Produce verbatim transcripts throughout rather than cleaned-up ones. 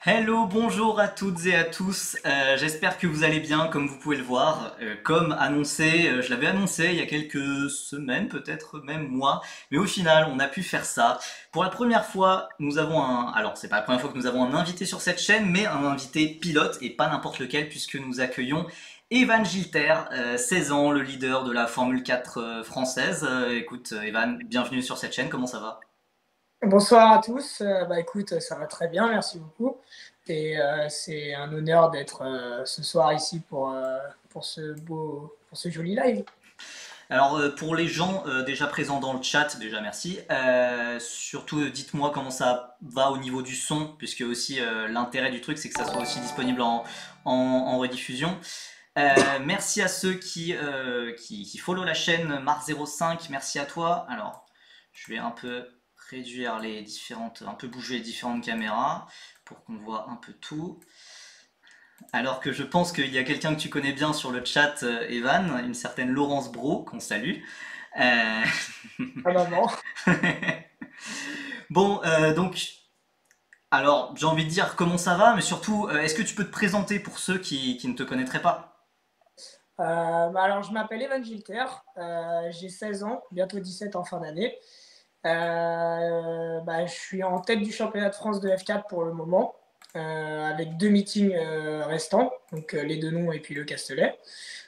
Hello, bonjour à toutes et à tous. Euh, j'espère que vous allez bien, comme vous pouvez le voir. Euh, comme annoncé, euh, je l'avais annoncé il y a quelques semaines, peut-être même mois, mais au final, on a pu faire ça. Pour la première fois, nous avons un. Alors, c'est pas la première fois que nous avons un invité sur cette chaîne, mais un invité pilote et pas n'importe lequel, puisque nous accueillons Evan Gilter, euh, seize ans, le leader de la Formule quatre euh, française. Euh, écoute, euh, Evan, bienvenue sur cette chaîne. Comment ça va? Bonsoir à tous. Euh, bah, écoute, ça va très bien, merci beaucoup. Et euh, c'est un honneur d'être euh, ce soir ici pour, euh, pour, ce beau, pour ce joli live. Alors euh, pour les gens euh, déjà présents dans le chat, déjà merci. Euh, surtout euh, dites-moi comment ça va au niveau du son, puisque aussi euh, l'intérêt du truc c'est que ça soit aussi disponible en, en, en rediffusion. Euh, merci à ceux qui, euh, qui, qui follow la chaîne Mars zéro cinq, merci à toi. Alors je vais un peu réduire les différentes, un peu bouger les différentes caméras pour qu'on voit un peu tout. Alors que je pense qu'il y a quelqu'un que tu connais bien sur le chat, euh, Evan, une certaine Laurence Bro, qu'on salue. Euh, À maman. Bon, euh, donc, alors j'ai envie de dire comment ça va, mais surtout, euh, est-ce que tu peux te présenter pour ceux qui, qui ne te connaîtraient pas? Euh, bah, alors, je m'appelle Evan Gilter. Euh, j'ai seize ans, bientôt dix-sept en fin d'année. Euh, bah, je suis en tête du championnat de France de F quatre pour le moment, euh, avec deux meetings euh, restants, donc euh, les deux noms et puis le Castellet.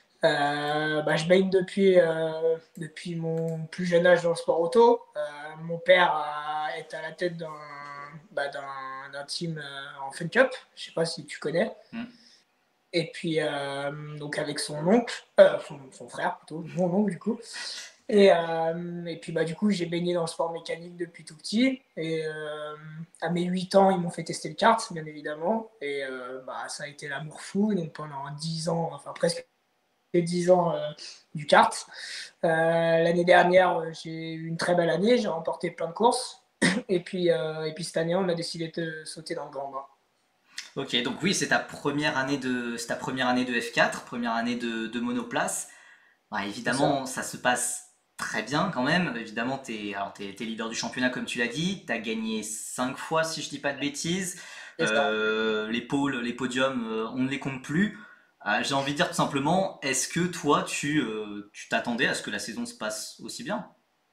Euh, bah, je baigne depuis, euh, depuis mon plus jeune âge dans le sport auto. Euh, mon père a- est à la tête d'un bah, d'un d'un team euh, en Fun Cup, je sais pas si tu connais. Hmm. Et puis, euh, donc avec son oncle, euh, son, son frère plutôt, mon oncle du coup. Et, euh, et puis, bah, du coup, j'ai baigné dans le sport mécanique depuis tout petit. Et euh, à mes huit ans, ils m'ont fait tester le kart, bien évidemment. Et euh, bah, ça a été l'amour fou. Donc pendant dix ans, enfin presque dix ans euh, du kart. Euh, L'année dernière, euh, j'ai eu une très belle année, j'ai remporté plein de courses. Et puis, euh, et puis cette année, on a décidé de sauter dans le grand bain. Ok, donc oui, c'est ta première année de, c'est ta première année de F quatre, première année de, de monoplace. Bah, C'est ça. évidemment, ça se passe très bien quand même. Évidemment, t'es, alors t'es, t'es leader du championnat comme tu l'as dit. T'as gagné cinq fois si je dis pas de bêtises. C'est ça. Euh, les pôles, les podiums, euh, on ne les compte plus. Euh, j'ai envie de dire tout simplement, est-ce que toi, tu, euh, tu t'attendais à ce que la saison se passe aussi bien?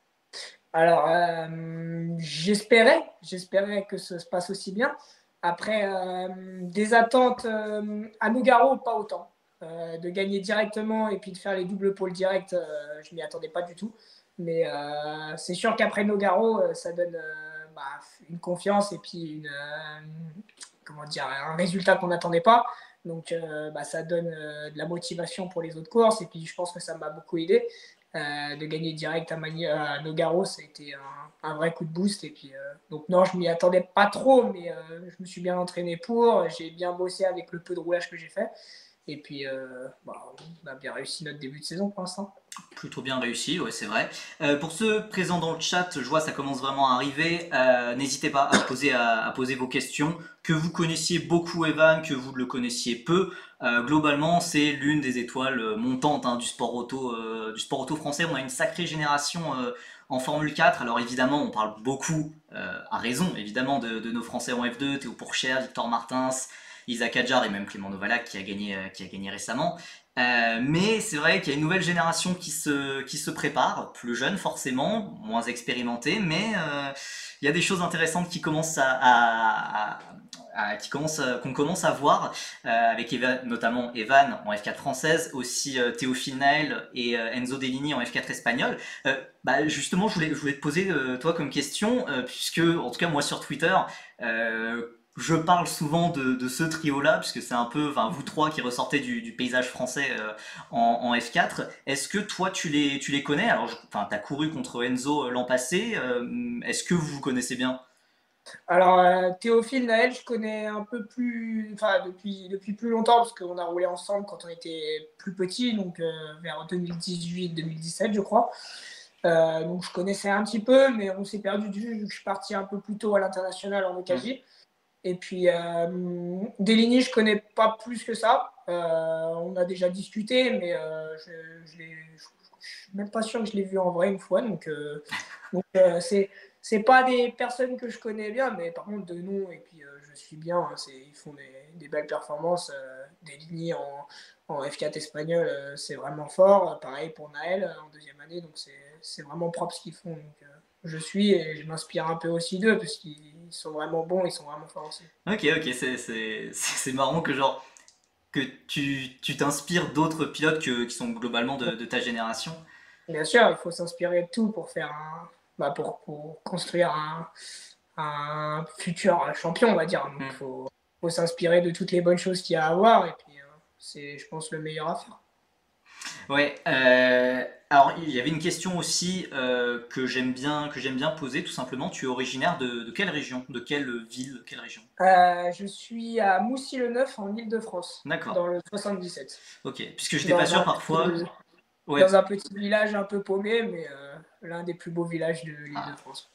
Alors, euh, j'espérais, j'espérais que ça se passe aussi bien. Après, euh, des attentes euh, à Nogaro, pas autant. Euh, de gagner directement et puis de faire les doubles pôles directs, euh, je m'y attendais pas du tout. Mais euh, c'est sûr qu'après Nogaro, euh, ça donne euh, bah, une confiance et puis une, euh, comment dire, un résultat qu'on n'attendait pas. Donc, euh, bah, ça donne euh, de la motivation pour les autres courses. Et puis, je pense que ça m'a beaucoup aidé. Euh, de gagner direct à, Mani- à Nogaro, ça a été un, un, vrai coup de boost. Et puis, euh, donc, non, je m'y attendais pas trop, mais euh, je me suis bien entraîné pour. J'ai bien bossé avec le peu de roulage que j'ai fait. Et puis, euh, bah, on a bien réussi notre début de saison pour l'instant. Plutôt bien réussi, ouais, c'est vrai. Euh, pour ceux présents dans le chat, je vois ça commence vraiment à arriver. Euh, n'hésitez pas à poser, à, à poser vos questions. Que vous connaissiez beaucoup Evan, que vous le connaissiez peu, euh, globalement, c'est l'une des étoiles montantes hein, du sport auto, euh, du sport auto français. On a une sacrée génération euh, en Formule quatre. Alors évidemment, on parle beaucoup, euh, à raison, évidemment, de, de nos Français en F deux, Théo Pourchaire, Victor Martins, Isaac Adjar et même Clément Novalak qui a gagné, euh, qui a gagné récemment. Euh, mais c'est vrai qu'il y a une nouvelle génération qui se, qui se prépare, plus jeune forcément, moins expérimentée, mais euh, il y a des choses intéressantes qui commencent à, à- à- à- qui commencent, à- qu'on commence à voir, euh, avec Evan- notamment Evan en F quatre française, aussi euh, Théophile Nael et euh, Enzo Dellini en F quatre espagnol. Euh, bah, justement, je voulais, je voulais te poser euh, toi comme question, euh, puisque en tout cas moi sur Twitter, euh, je parle souvent de, de ce trio-là, puisque c'est un peu, enfin, vous trois qui ressortez du, du paysage français euh, en, en F quatre. Est-ce que toi, tu les, tu les connais? Alors, je- enfin, t'as couru contre Enzo euh, l'an passé. Euh, est-ce que vous vous connaissez bien? Alors, euh, Théophile Naël, je connais un peu plus, enfin, depuis, depuis plus longtemps, parce qu'on a roulé ensemble quand on était plus petit, donc euh, vers deux mille dix-huit-deux mille dix-sept, je crois. Euh, donc, je connaissais un petit peu, mais on s'est perdu de vue vu que je suis parti un peu plus tôt à l'international en Hmm. O K J. Et puis, euh, Deligny, je connais pas plus que ça. Euh, on a déjà discuté, mais euh, je, je, je, je, suis même pas sûr que je l'ai vu en vrai une fois. Donc, euh, donc euh, c'est c'est pas des personnes que je connais bien, mais par contre de nom, et puis euh, je suis bien, hein, c'est, ils font des, des belles performances, euh, des lignées en, en F quatre espagnol, euh, c'est vraiment fort. Pareil pour Naël euh, en deuxième année, donc c'est, c'est vraiment propre ce qu'ils font. Donc, euh, je suis et je m'inspire un peu aussi d'eux, parce qu'ils sont vraiment bons, ils sont vraiment forts aussi. Ok, ok, c'est c'est- c'est- c'est marrant que genre que tu tu t'inspires d'autres pilotes que, qui sont globalement de, de ta génération. Bien sûr, il faut s'inspirer de tout pour faire un, bah pour, pour construire un, un futur champion, on va dire. Donc, il Hmm. faut, faut s'inspirer de toutes les bonnes choses qu'il y a à avoir. Et puis, euh, c'est, je pense, le meilleur à faire. Ouais. Euh, alors il y avait une question aussi euh, que j'aime bien que j'aime bien poser tout simplement. Tu es originaire de, de quelle région? De quelle ville? Quelle région? Euh, je suis à Moussy-le-Neuf, en Île-de-France, D'accord. dans le soixante-dix-sept. Ok. Puisque j'étais pas Dans sûr un parfois. petit, Ouais. dans un petit village un peu paumé, mais euh, l'un des plus beaux villages de Ah. l'Île-de-France.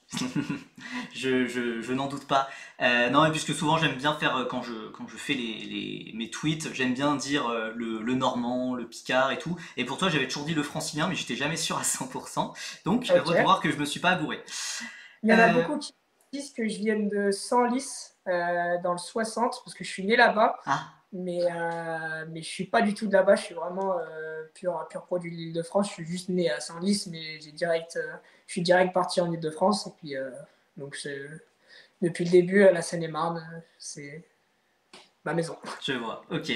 Je, je, je n'en doute pas. Euh, non, et puisque souvent j'aime bien faire, euh, quand je, quand je fais les, les- mes tweets, j'aime bien dire euh, le, le normand, le picard et tout. Et pour toi, j'avais toujours dit le francilien, mais j'étais jamais sûr à cent pour cent. Donc, heureux de Ok. voir que je me suis pas gouré. Il y en a Euh, beaucoup qui disent que je vienne de Senlis, euh, dans le soixante, parce que je suis né là-bas. ah, Mais, euh, mais je suis pas du tout de là-bas, je suis vraiment euh, pur, pur produit de l'Île-de-France. Je suis juste né à Senlis, mais j'ai direct, euh, je suis direct parti en Île-de-France. Et puis, euh, donc, c'est- depuis le début, la Seine-et-Marne, euh, c'est ma maison. je vois. Ok.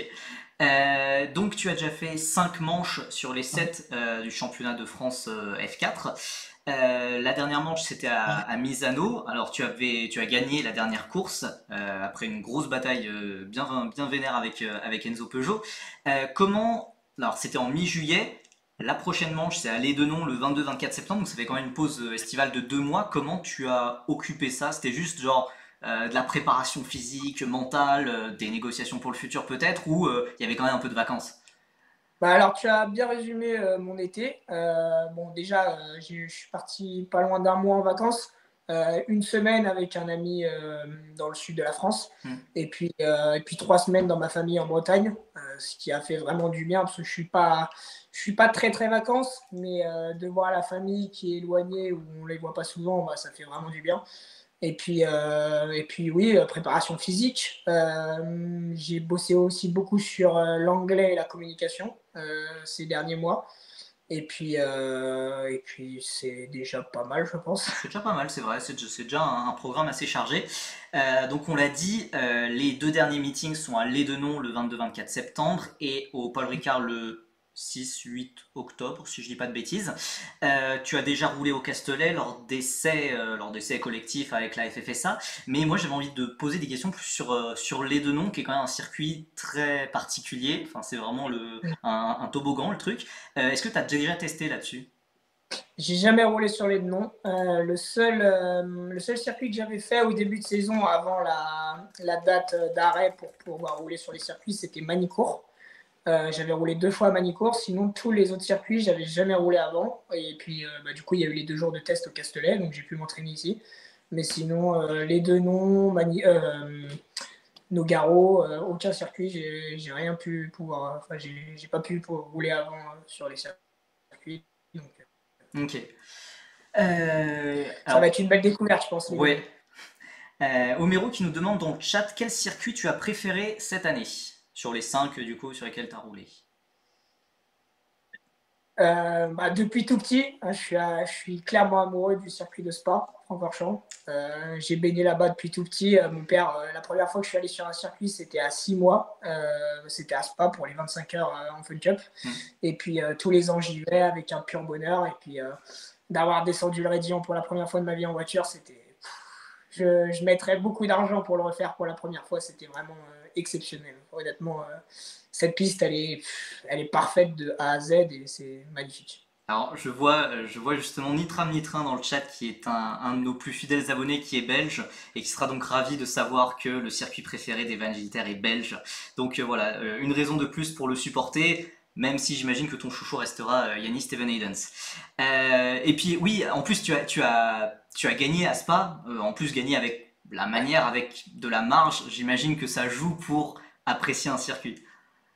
Euh, donc, tu as déjà fait cinq manches sur les sept du championnat de France euh, F quatre. Euh, la dernière manche, c'était à, à Misano. Alors, tu avais, tu as gagné la dernière course euh, après une grosse bataille euh, bien, bien vénère avec, euh, avec Enzo Peugeot. Euh, comment. Alors, c'était en mi-juillet. La prochaine manche, c'est à Lédenon le vingt-deux vingt-quatre septembre. Donc, ça fait quand même une pause euh, estivale de deux mois. Comment tu as occupé ça? C'était juste genre euh, de la préparation physique, mentale, euh, des négociations pour le futur peut-être, ou euh, il y avait quand même un peu de vacances? Bah alors, tu as bien résumé euh, mon été. Euh, bon, déjà, euh, j'ai- je suis parti pas loin d'un mois en vacances, euh, une semaine avec un ami euh, dans le sud de la France, Hmm. et puis, euh, et puis trois semaines dans ma famille en Bretagne, euh, ce qui a fait vraiment du bien, parce que je suis pas, je suis pas très très vacances, mais euh, de voir la famille qui est éloignée, où on les voit pas souvent, bah, ça fait vraiment du bien. Et puis, euh, et puis oui, euh, préparation physique. Euh, j'ai bossé aussi beaucoup sur euh, l'anglais et la communication euh, ces derniers mois. Et puis, euh, et puis c'est déjà pas mal, je pense. C'est déjà pas mal, c'est vrai, c'est c'est déjà un, un programme assez chargé. Euh, donc on l'a dit, euh, les deux derniers meetings sont à Lédenon le vingt-deux vingt-quatre septembre et au Paul Ricard le six huit octobre, si je dis pas de bêtises. Euh, tu as déjà roulé au Castellet lors d'essais euh, lors d'essais collectifs avec la F F S A, mais moi j'avais envie de poser des questions plus sur, euh, sur Lédenon, qui est quand même un circuit très particulier. Enfin, c'est vraiment le, un, un toboggan le truc. Euh, Est-ce que tu as déjà testé là-dessus? J'ai jamais roulé sur les noms. Euh, le, seul, euh, le seul circuit que j'avais fait au début de saison, avant la, la date d'arrêt pour pouvoir rouler sur les circuits, c'était Manicourt. Euh, j'avais roulé deux fois à Manicourt, sinon tous les autres circuits, j'avais jamais roulé avant. Et puis, euh, bah, du coup, il y a eu les deux jours de test au Castellet, donc j'ai pu m'entraîner ici. Mais sinon, euh, les deux noms, Mani euh, Nogaro, euh, aucun circuit, j'ai j'ai rien pu pouvoir. Enfin, j'ai j'ai pas pu pour rouler avant euh, sur les circuits. Donc, euh, Ok. Euh, ça va alors, être une belle découverte, je pense, les deux ouais. noms. Euh, Homero qui nous demande dans le chat quel circuit tu as préféré cette année sur les cinq du coup sur lesquels tu as roulé. Euh, bah, depuis tout petit, hein, je, suis, à- je suis clairement amoureux du circuit de Spa, Francorchamps. Euh, j'ai baigné là-bas depuis tout petit. Euh, mon père, euh, la première fois que je suis allé sur un circuit, c'était à six mois. Euh, c'était à Spa pour les vingt-cinq heures euh, en Fun Cup. Hmm. Et puis euh, tous les ans, j'y vais avec un pur bonheur. Et puis euh, d'avoir descendu le Rédillon pour la première fois de ma vie en voiture, c'était. Je, je mettrais beaucoup d'argent pour le refaire pour la première fois. C'était vraiment euh, exceptionnel. Honnêtement, euh, cette piste, elle est, elle est parfaite de A à Z et c'est magnifique. Alors je vois, euh, je vois justement Nitram Nitrin dans le chat qui est un, un de nos plus fidèles abonnés qui est belge et qui sera donc ravi de savoir que le circuit préféré d'Evan Gilter est belge. Donc euh, voilà, euh, une raison de plus pour le supporter. Même si j'imagine que ton chouchou restera euh, Yannis Steven Haydens. Euh, et puis oui, en plus tu as, tu as, tu as gagné à Spa, euh, en plus gagné avec la manière, avec de la marge, j'imagine que ça joue pour apprécier un circuit.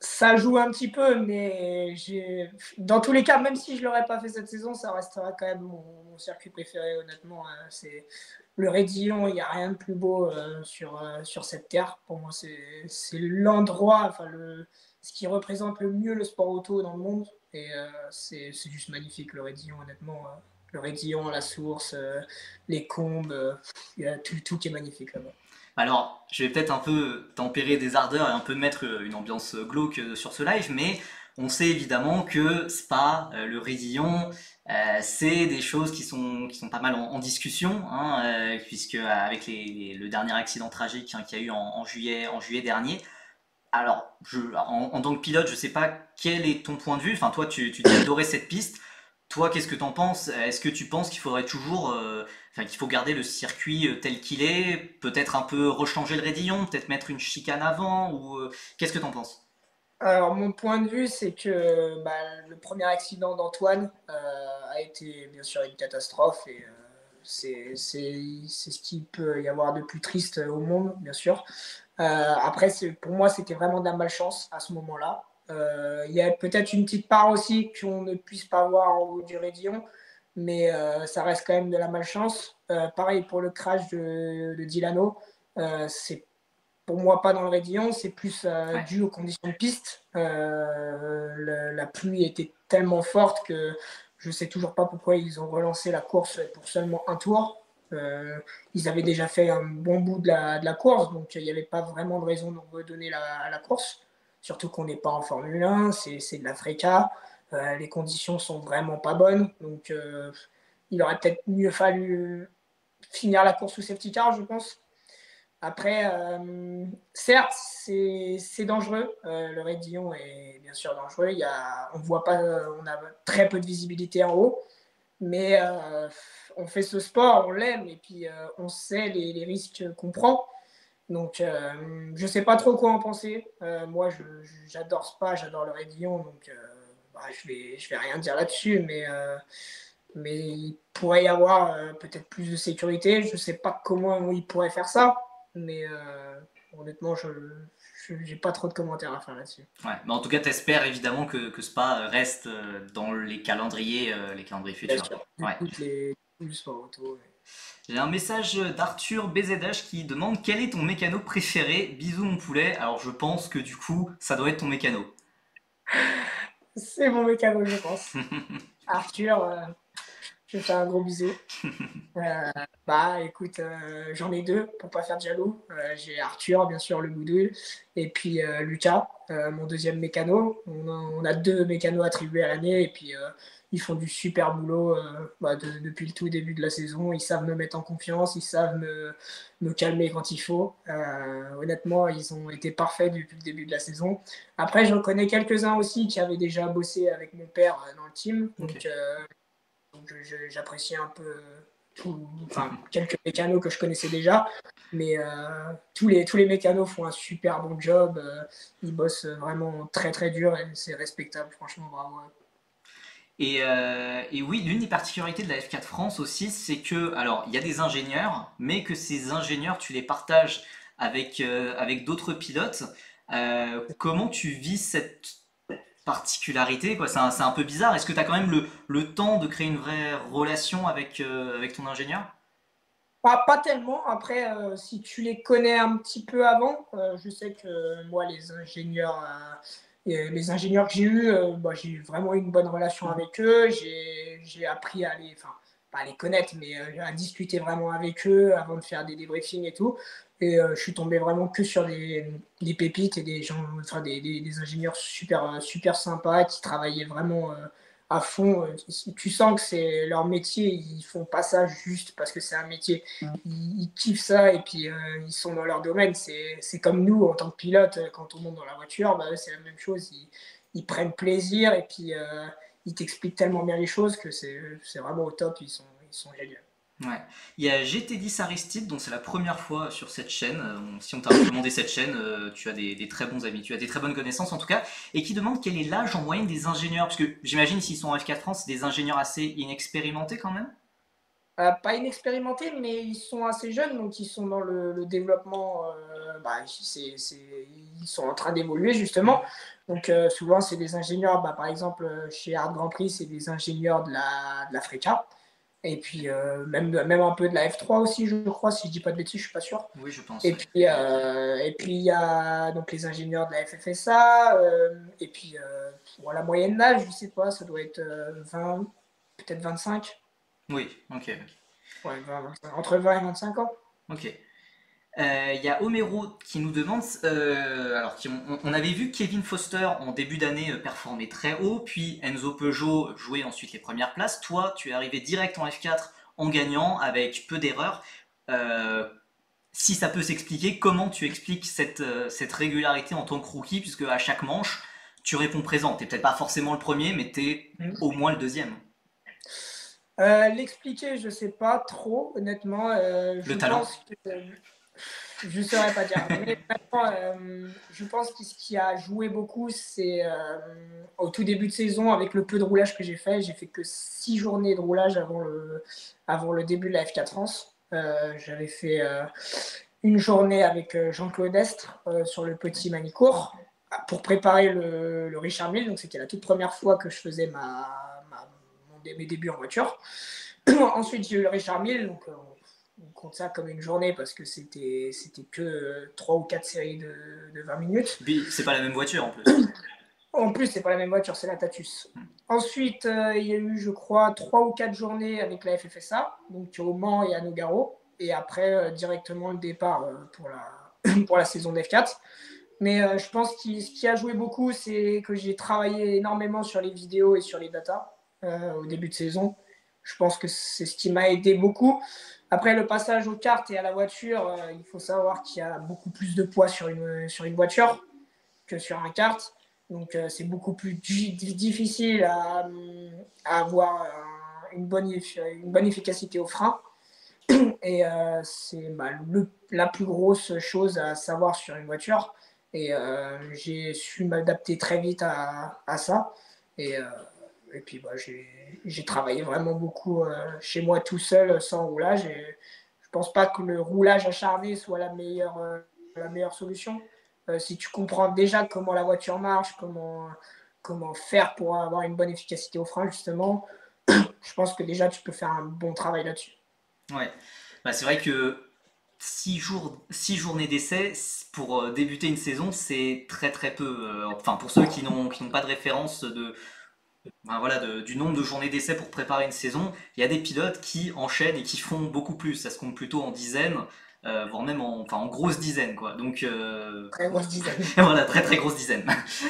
Ça joue un petit peu, mais j'ai... dans tous les cas, même si je ne l'aurais pas fait cette saison, ça restera quand même mon, mon circuit préféré, honnêtement. Euh, c'est le Rédillon, il n'y a rien de plus beau euh, sur, euh, sur cette terre. Pour moi, c'est, c'est l'endroit, enfin, le, ce qui représente le mieux le sport auto dans le monde. Et euh, c'est, c'est juste magnifique, le Rédillon, honnêtement. Euh, le Rédillon, la source, euh, les combes, euh, il y a tout, tout qui est magnifique là-bas. Alors, je vais peut-être un peu tempérer des ardeurs et un peu mettre une ambiance glauque sur ce live, mais on sait évidemment que Spa, euh, le Rédillon, euh, c'est des choses qui sont, qui sont pas mal en, en discussion, hein, euh, puisque avec les, les- le dernier accident tragique hein, qu'il y a eu en, en juillet, en juillet dernier. Alors, je, en, en tant que pilote, je sais pas quel est ton point de vue. Enfin, toi, tu, tu dis adorer cette piste. Toi, qu'est-ce que t'en penses? Est-ce que tu penses qu'il faudrait toujours, euh, enfin, qu'il faut garder le circuit euh, tel qu'il est, peut-être un peu rechanger le raidillon, peut-être mettre une chicane avant, ou euh, qu'est-ce que t'en penses? Alors, mon point de vue, c'est que bah, le premier accident d'Antoine euh, a été bien sûr une catastrophe et euh, c'est, c'est, c'est ce qu'il peut y avoir de plus triste au monde, bien sûr. Euh, après, c'est, pour moi, c'était vraiment de la malchance à ce moment-là. Euh, Il y a peut-être une petite part aussi qu'on ne puisse pas voir en haut du Raidillon, mais euh, ça reste quand même de la malchance. Euh, pareil pour le crash de, de Dilano. Euh, c'est pour moi pas dans le Raidillon, c'est plus euh, Ouais. dû aux conditions de piste. Euh, le, la pluie était tellement forte que je ne sais toujours pas pourquoi ils ont relancé la course pour seulement un tour. Euh, ils avaient déjà fait un bon bout de la, de la course, donc il n'y avait pas vraiment de raison de redonner la, la course. Surtout qu'on n'est pas en Formule un, c'est, c'est de la Freca. Euh, les conditions sont vraiment pas bonnes, donc euh, il aurait peut-être mieux fallu finir la course sous safety car, je pense. Après, euh, certes, c'est c'est dangereux. Euh, le Raidillon est bien sûr dangereux. Il y a, on voit pas, on a très peu de visibilité en haut, mais euh, on fait ce sport, on l'aime et puis euh, on sait les, les risques qu'on prend. Donc, euh, je sais pas trop quoi en penser. Euh, moi, je, j'adore Spa, j'adore le Raidillon, donc euh, bah, je vais je vais rien dire là-dessus, mais euh, mais il pourrait y avoir euh, peut-être plus de sécurité. Je ne sais pas comment il pourrait faire ça, mais euh, honnêtement, je n'ai pas trop de commentaires à faire là-dessus. Ouais. Mais en tout cas, t'espères évidemment que, que Spa reste euh, dans les calendriers, euh, les calendriers Bien futurs. sûr, de Ouais. toutes les tous les sports auto. J'ai un message d'Arthur B Z H qui demande quel est ton mécano préféré? Bisous mon poulet. Alors je pense que du coup, ça doit être ton mécano. C'est mon mécano, je pense. Arthur, euh, je te fais un gros bisou. Euh, bah écoute, euh, j'en ai deux pour pas faire de jaloux. Euh, j'ai Arthur, bien sûr, le boudouille, et puis euh, Lucas, euh, mon deuxième mécano. On a, on a deux mécanos attribués à l'année, et puis euh, ils font du super boulot euh, bah, de- depuis le tout début de la saison. Ils savent me mettre en confiance, ils savent me, me calmer quand il faut. Euh, honnêtement, ils ont été parfaits depuis le début de la saison. Après, j'en connais quelques-uns aussi qui avaient déjà bossé avec mon père euh, dans le team, Ok. donc euh, donc je- j'appréciais un peu tout, enfin, quelques mécanos que je connaissais déjà. Mais euh, tous, les, tous les mécanos font un super bon job. Euh, ils bossent vraiment très très dur et c'est respectable, franchement, bravo. Et, euh, et oui, l'une des particularités de la F quatre France aussi, c'est que, alors, il y a des ingénieurs, mais que ces ingénieurs, tu les partages avec, euh, avec d'autres pilotes. Euh, comment tu vis cette particularité, quoi? C'est un, c'est un peu bizarre. Est-ce que tu as quand même le, le temps de créer une vraie relation avec, euh, avec ton ingénieur? Pas, pas tellement. Après, euh, si tu les connais un petit peu avant, euh, je sais que moi, les ingénieurs, euh, et les ingénieurs que j'ai eus, euh, bah, j'ai vraiment eu une bonne relation avec eux. J'ai j'ai appris à les, enfin, pas à les connaître, mais euh, à discuter vraiment avec eux avant de faire des débriefings et tout. Et euh, je suis tombé vraiment que sur des, des pépites et des gens, enfin, des, des, des ingénieurs super, super sympas qui travaillaient vraiment. Euh, à fond. Tu sens que c'est leur métier, ils font pas ça juste parce que c'est un métier. Ils, ils kiffent ça et puis euh, ils sont dans leur domaine. C'est, c'est comme nous en tant que pilote, quand on monte dans la voiture, bah, c'est la même chose. Ils, ils prennent plaisir et puis euh, ils t'expliquent tellement bien les choses que c'est, c'est vraiment au top. Ils sont, ils sont géniaux. Ouais. Il y a G T dix Aristide, donc c'est la première fois sur cette chaîne. Euh, on- si on t'a recommandé cette chaîne, euh, tu as des, des très bons amis, tu as des très bonnes connaissances en tout cas, et qui demande quel est l'âge en moyenne des ingénieurs, parce que j'imagine s'ils sont en F quatre France, c'est des ingénieurs assez inexpérimentés quand même. Euh, pas inexpérimentés, mais ils sont assez jeunes, donc ils sont dans le, le développement. Euh, bah, c'est, c'est, ils sont en train d'évoluer justement. Donc euh, souvent, c'est des ingénieurs. Bah, par exemple, chez Art Grand Prix, c'est des ingénieurs de la, de la Freca. Et puis euh, même, même un peu de la F trois aussi, je crois, si je dis pas de bêtises, je suis pas sûr. Oui, je pense. Et Oui. puis euh, et puis il y a donc les ingénieurs de la F F S A. Euh, et puis euh, bon, la moyenne d'âge, je sais pas, ça doit être euh, vingt, peut-être vingt-cinq. Oui, ok. Ouais, vingt, vingt-cinq, entre vingt et vingt-cinq ans. Ok. Euh, Il y a Homero qui nous demande, euh, alors qui- on, on avait vu Kevin Foster en début d'année euh, performer très haut, puis Enzo Peugeot jouer ensuite les premières places. Toi, tu es arrivé direct en F quatre en gagnant avec peu d'erreurs. Euh, Si ça peut s'expliquer, comment tu expliques cette, euh, cette régularité en tant que rookie, puisque à chaque manche, tu réponds présent. T'es peut-être pas forcément le premier, mais t'es Mhm. au moins le deuxième. Euh, l'expliquer, je sais pas trop, honnêtement. Euh, Le je talent. pense que euh, je ne saurais pas dire. Mais vraiment, euh, je pense que ce qui a joué beaucoup, c'est euh, au tout début de saison, avec le peu de roulage que j'ai fait. J'ai fait que six journées de roulage avant le, avant le début de la F quatre France. Euh, J'avais fait euh, une journée avec euh, Jean-Claude Estre euh, sur le petit Manicourt pour préparer le, le Richard Mille. Donc, c'était la toute première fois que je faisais ma, ma, mon, mes débuts en voiture. Ensuite, j'ai eu le Richard Mille. Donc, euh, on compte ça comme une journée parce que c'était c'était que trois ou quatre séries de, de vingt minutes. Puis c'est pas la même voiture en plus. En plus, c'est pas la même voiture, c'est la Tatus. Ensuite, euh, il y a eu, je crois, trois ou quatre journées avec la F F S A, donc au Mans et à Nogaro. Et après, euh, directement le départ euh, pour, la, pour la saison d'F quatre. Mais euh, je pense que ce qui a joué beaucoup, c'est que j'ai travaillé énormément sur les vidéos et sur les datas euh, au début de saison. Je pense que c'est ce qui m'a aidé beaucoup. Après, le passage aux cartes et à la voiture, euh, il faut savoir qu'il y a beaucoup plus de poids sur une, sur une voiture que sur un kart. Donc, euh, c'est beaucoup plus difficile à, à avoir un, une, bonne, une bonne efficacité au frein. Et euh, c'est bah, le, la plus grosse chose à savoir sur une voiture. Et euh, j'ai su m'adapter très vite à, à ça. Et, euh, et puis bah, j'ai travaillé vraiment beaucoup euh, chez moi tout seul, sans roulage. Et je pense pas que le roulage acharné soit la meilleure, euh, la meilleure solution. Euh, si tu comprends déjà comment la voiture marche, comment, comment faire pour avoir une bonne efficacité au frein, justement, je pense que déjà tu peux faire un bon travail là-dessus. Ouais. Bah, c'est vrai que six jours, six journées d'essai pour euh, débuter une saison, c'est très très peu. Euh, enfin, pour ceux qui n'ont qui n'ont pas de référence de, ben voilà, de- du nombre de journées d'essai pour préparer une saison, il y a des pilotes qui enchaînent et qui font beaucoup plus. Ça se compte plutôt en dizaines, euh, voire même en, enfin, en grosses dizaines, quoi. Donc, euh, Très grosse dizaine. voilà, très très grosse dizaine.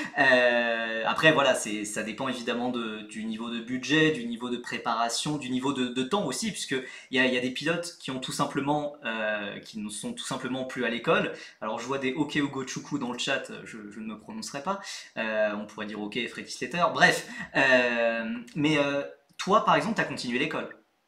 Euh, après, voilà, c'est, ça dépend évidemment de, du niveau de budget, du niveau de préparation, du niveau de, de temps aussi, puisque il y a, il y a des pilotes qui ont tout simplement, euh, qui ne sont tout simplement plus à l'école. Alors, je vois des OK Hugo Chukwu dans le chat, je, je ne me prononcerai pas. Euh, on pourrait dire OK Freddy Slater. Bref, euh, mais euh, toi, par exemple, tu as continué l'école.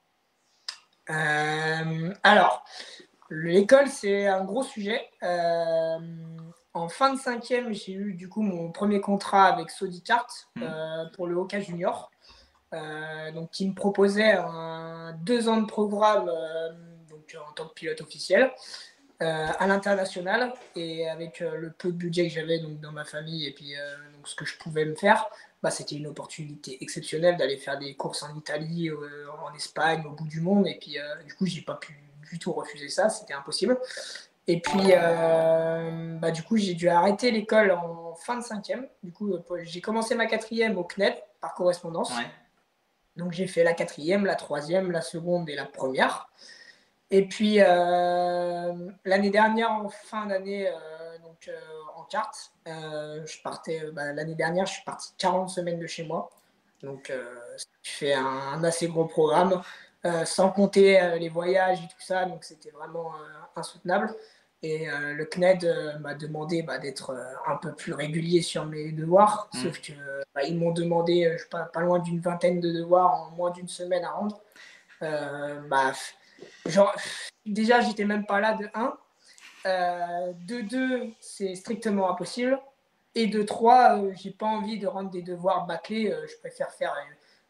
Euh, alors, l'école, c'est un gros sujet. Euh, en fin de cinquième, j'ai eu du coup mon premier contrat avec Sodicart Hmm. euh, pour le Hoka Junior. Euh, donc, qui me proposait un deux ans de programme euh, donc, en tant que pilote officiel euh, à l'international. Et avec euh, le peu de budget que j'avais donc, dans ma famille et puis euh, donc, ce que je pouvais me faire, bah, c'était une opportunité exceptionnelle d'aller faire des courses en Italie, euh, en Espagne, au bout du monde. Et puis, euh, du coup, j'ai pas pu du tout refuser ça, c'était impossible. Et puis, euh, bah, du coup, j'ai dû arrêter l'école en fin de cinquième. Du coup, j'ai commencé ma quatrième au C N E D par Ouais. correspondance. Donc, j'ai fait la quatrième, la troisième, la seconde et la première. Et puis, euh, l'année dernière, en fin d'année, euh, donc euh, en carte, euh, je partais, bah, l'année dernière, je suis parti quarante semaines de chez moi. Donc, euh, je fais un, un assez gros programme, euh, sans compter euh, les voyages et tout ça. Donc, c'était vraiment euh, insoutenable. Et euh, le C N E D euh, m'a demandé bah, d'être euh, un peu plus régulier sur mes devoirs. Hmm. Sauf que bah, ils m'ont demandé, euh, je sais pas, pas loin d'une vingtaine de devoirs en moins d'une semaine à rendre. Euh, bah, genre, déjà, j'étais même pas là de un. Euh, de deux, c'est strictement impossible. Et de trois, euh, j'ai pas envie de rendre des devoirs bâclés. Euh, je préfère faire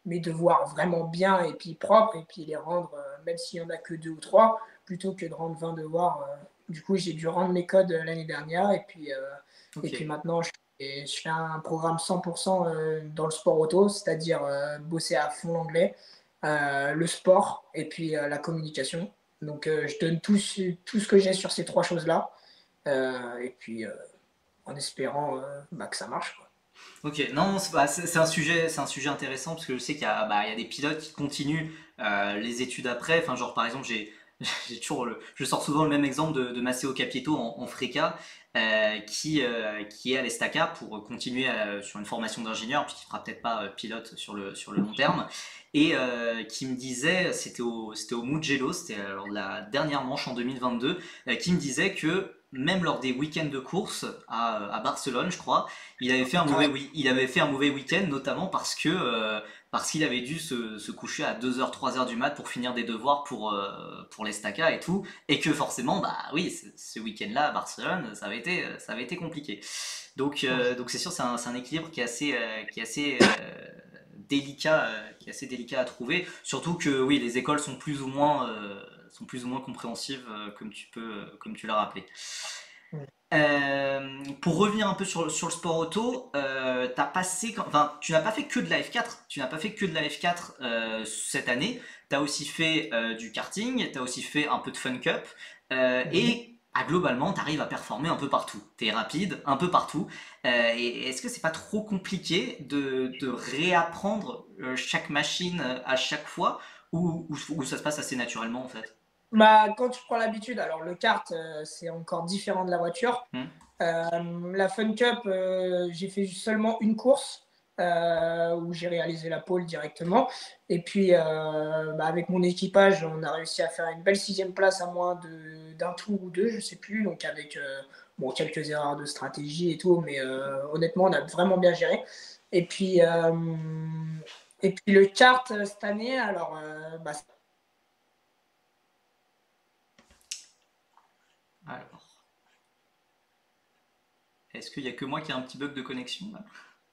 mes devoirs vraiment bien et puis propres, et puis les rendre, euh, même s'il n'y en a que deux ou trois, plutôt que de rendre vingt devoirs. Euh, du coup, j'ai dû rendre mes codes l'année dernière, et puis, euh, et puis Ok. maintenant, je, et je fais un programme cent pour cent euh, dans le sport auto, c'est-à-dire euh, bosser à fond l'anglais, euh, le sport et puis euh, la communication. Donc, euh, je donne tout, ce- tout ce que j'ai sur ces trois choses-là, euh, et puis euh, en espérant euh, bah, que ça marche, quoi. Ok, non, c'est bah, c'est- c'est un sujet, c'est un sujet intéressant parce que je sais qu'il y a, bah, il y a des pilotes qui continuent euh, les études après. Enfin, genre par exemple, j'ai, j'ai toujours le, je sors souvent le même exemple de, de Matteo Capieto en, en FRECA, euh, qui, euh, qui est à l'Estaca pour continuer euh, sur une formation d'ingénieur, puis qui fera peut-être pas euh, pilote sur le, sur le long terme, et euh, qui me disait, c'était au, c'était au Mugello, c'était euh, lors de la dernière manche en deux mille vingt-deux, euh, qui me disait que même lors des week-ends de course à, à Barcelone, je crois, il avait fait un Ah, mauvais, wi- il avait fait un mauvais week-end, notamment parce que euh, parce qu'il avait dû se, se coucher à deux heures trois heures du mat pour finir des devoirs pour, euh, pour l'Estaca et tout, et que forcément, bah oui, ce, ce week-end-là à Barcelone, ça avait été, ça avait été compliqué. Donc euh, donc c'est sûr, c'est un, c'est un équilibre qui est assez, euh, qui est assez euh, délicat, euh, qui est assez délicat à trouver. Surtout que oui, les écoles sont plus ou moins, euh, sont plus ou moins compréhensives, euh, comme tu peux, comme tu l'as rappelé. ouais. Euh, pour revenir un peu sur, sur le sport auto, euh, t'as passé, enfin, tu n'as pas fait que de la F quatre, tu n'as pas fait que de la F quatre euh, cette année, tu as aussi fait euh, du karting, tu as aussi fait un peu de Fun Cup, euh, Mhm. et ah, globalement, tu arrives à performer un peu partout. Tu es rapide, un peu partout. Euh, et est-ce que c'est pas trop compliqué de, de réapprendre euh, chaque machine euh, à chaque fois, ou, ou, ou ça se passe assez naturellement en fait? Bah, quand tu prends l'habitude, alors le kart, euh, c'est encore différent de la voiture. Hmm. Euh, la Fun Cup, euh, j'ai fait seulement une course euh, où j'ai réalisé la pole directement. Et puis, euh, bah, avec mon équipage, on a réussi à faire une belle sixième place à moins de, d'un tour ou deux, je sais plus. Donc, avec euh, bon, quelques erreurs de stratégie et tout, mais euh, honnêtement, on a vraiment bien géré. Et puis, euh, et puis le kart euh, cette année, alors, euh, bah, Alors, est-ce qu'il y a que moi qui a un petit bug de connexion là?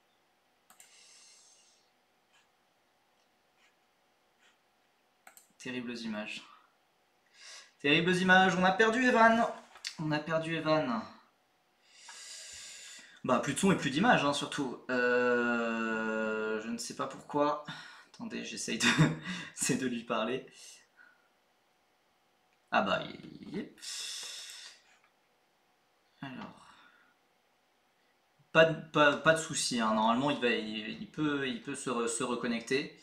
Terribles images. Terribles images. On a perdu Evan. On a perdu Evan. Bah, plus de son et plus d'images, hein, surtout. Euh, je ne sais pas pourquoi. Attendez, j'essaye de, c'est de lui parler. Ah bah, il y est. Alors, pas de, pas, pas de souci, hein. Normalement, il, va, il, il peut, il peut se, re- se reconnecter.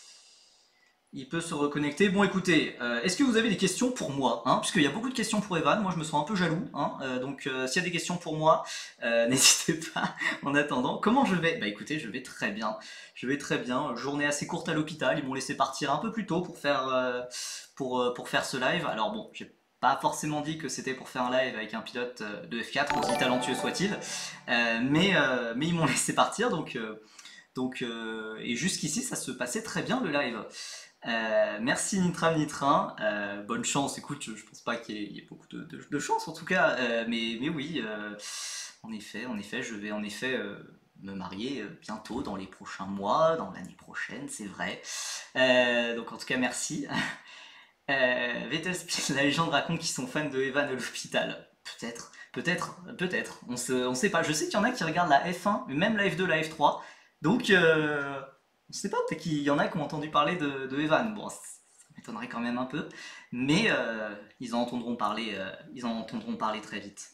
Il peut se reconnecter. Bon, écoutez, euh, est-ce que vous avez des questions pour moi, hein, puisqu'il y a beaucoup de questions pour Evan. Moi, je me sens un peu jaloux, hein, euh, donc euh, s'il y a des questions pour moi, euh, n'hésitez pas. En attendant, comment je vais? Bah, écoutez, je vais très bien. Je vais très bien. Journée assez courte à l'hôpital. Ils m'ont laissé partir un peu plus tôt pour faire euh, pour euh, pour faire ce live. Alors bon, j'ai pas forcément dit que c'était pour faire un live avec un pilote euh, de F quatre, aussi talentueux soit-il, Euh, mais euh, mais ils m'ont laissé partir, donc euh, donc euh, et jusqu'ici, ça se passait très bien le live. Euh, merci Nitram Nitrin. Euh, bonne chance. Écoute, je, je pense pas qu'il y, ait il y ait beaucoup de, de- de chance en tout cas, Euh, mais, mais oui, euh, en effet, en effet, je vais en effet euh, me marier euh, bientôt, dans les prochains mois, dans l'année prochaine, c'est vrai. Euh, donc en tout cas, merci. Euh, Vettel Speed, la légende raconte qu'ils sont fans de Evan à l'hôpital. Peut-être, peut-être, peut-être. On se, on sait pas. Je sais qu'il y en a qui regardent la F un, mais même la F deux, la F trois. Donc, euh, on sait pas. Peut-être qu'il y en a qui ont entendu parler de, de Evan. Bon, ça m'étonnerait quand même un peu, mais euh, ils en entendront parler. euh, ils en entendront parler très vite.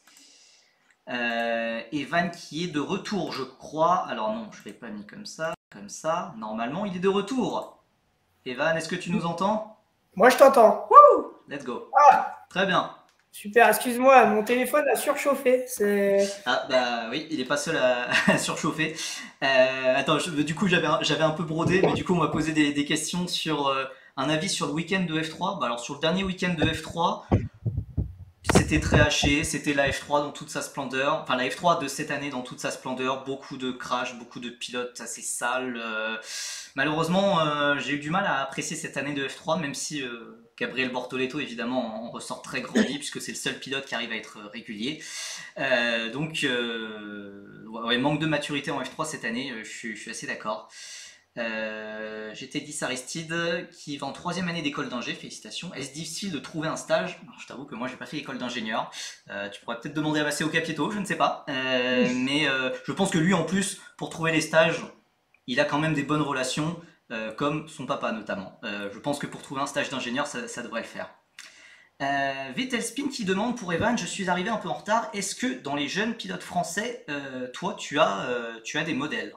Euh, Evan qui est de retour, je crois. Alors non, je l'ai pas mis comme ça, comme ça. Normalement, il est de retour. Evan, est-ce que tu nous entends? moi je t'entends. Let's go. Ah, Très bien. super, excuse-moi, mon téléphone a surchauffé. C'est... Ah bah oui, il est pas seul à, à surchauffer. Euh, attends, je- du coup j'avais un, j'avais un peu brodé, mais du coup on m'a posé des, des questions sur euh, un avis sur le week-end de F trois. Bah alors sur le dernier week-end de F trois, c'était très haché, c'était la F trois dans toute sa splendeur, enfin la F trois de cette année dans toute sa splendeur, beaucoup de crash, beaucoup de pilotes assez sales. euh. Malheureusement, euh, j'ai eu du mal à apprécier cette année de F trois, même si euh, Gabriel Bortoleto évidemment en ressort très grandi, puisque c'est le seul pilote qui arrive à être régulier. Euh, donc, euh, ouais, ouais, manque de maturité en F trois cette année, euh, je, suis- je suis assez d'accord. Euh, J'étais dit Aristide qui va en troisième année d'école d'ingé, félicitations. Est-ce difficile de trouver un stage? Alors, je t'avoue que moi j'ai pas fait l'école d'ingénieur. Euh, tu pourrais peut-être demander à Masseo Capieto, je ne sais pas. Euh, mais euh, je pense que lui en plus, pour trouver les stages, il a quand même des bonnes relations, euh, comme son papa notamment. Euh, je pense que pour trouver un stage d'ingénieur, ça, ça devrait le faire. Euh, Vettel Spin qui demande pour Evan, je suis arrivé un peu en retard. Est-ce que dans les jeunes pilotes français, euh, toi tu as, euh, tu as des modèles?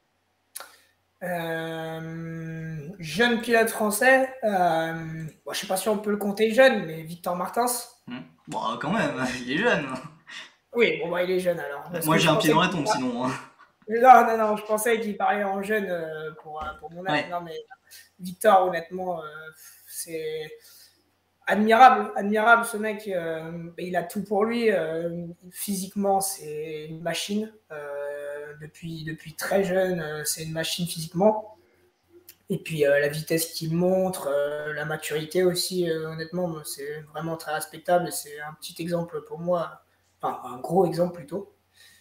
Euh, jeune pilote français, euh, bon, je sais pas si on peut le compter jeune, mais Victor Martins. Hmm. Bon, quand même, il est jeune. Oui, bon, bah, il est jeune alors. Parce Moi que j'ai je un pied pensais dans la qu'il tombe sinon, hein. Non, non, non, je pensais qu'il parlait en jeune euh, pour, euh, pour mon âge. Ouais. Non, mais Victor, honnêtement, euh, c'est admirable, admirable ce mec. Euh, il a tout pour lui. Euh, physiquement, c'est une machine. Euh, depuis, depuis très jeune, euh, c'est une machine physiquement. Et puis euh, la vitesse qu'il montre, euh, la maturité aussi, euh, honnêtement, c'est vraiment très respectable. C'est un petit exemple pour moi, enfin un gros exemple plutôt.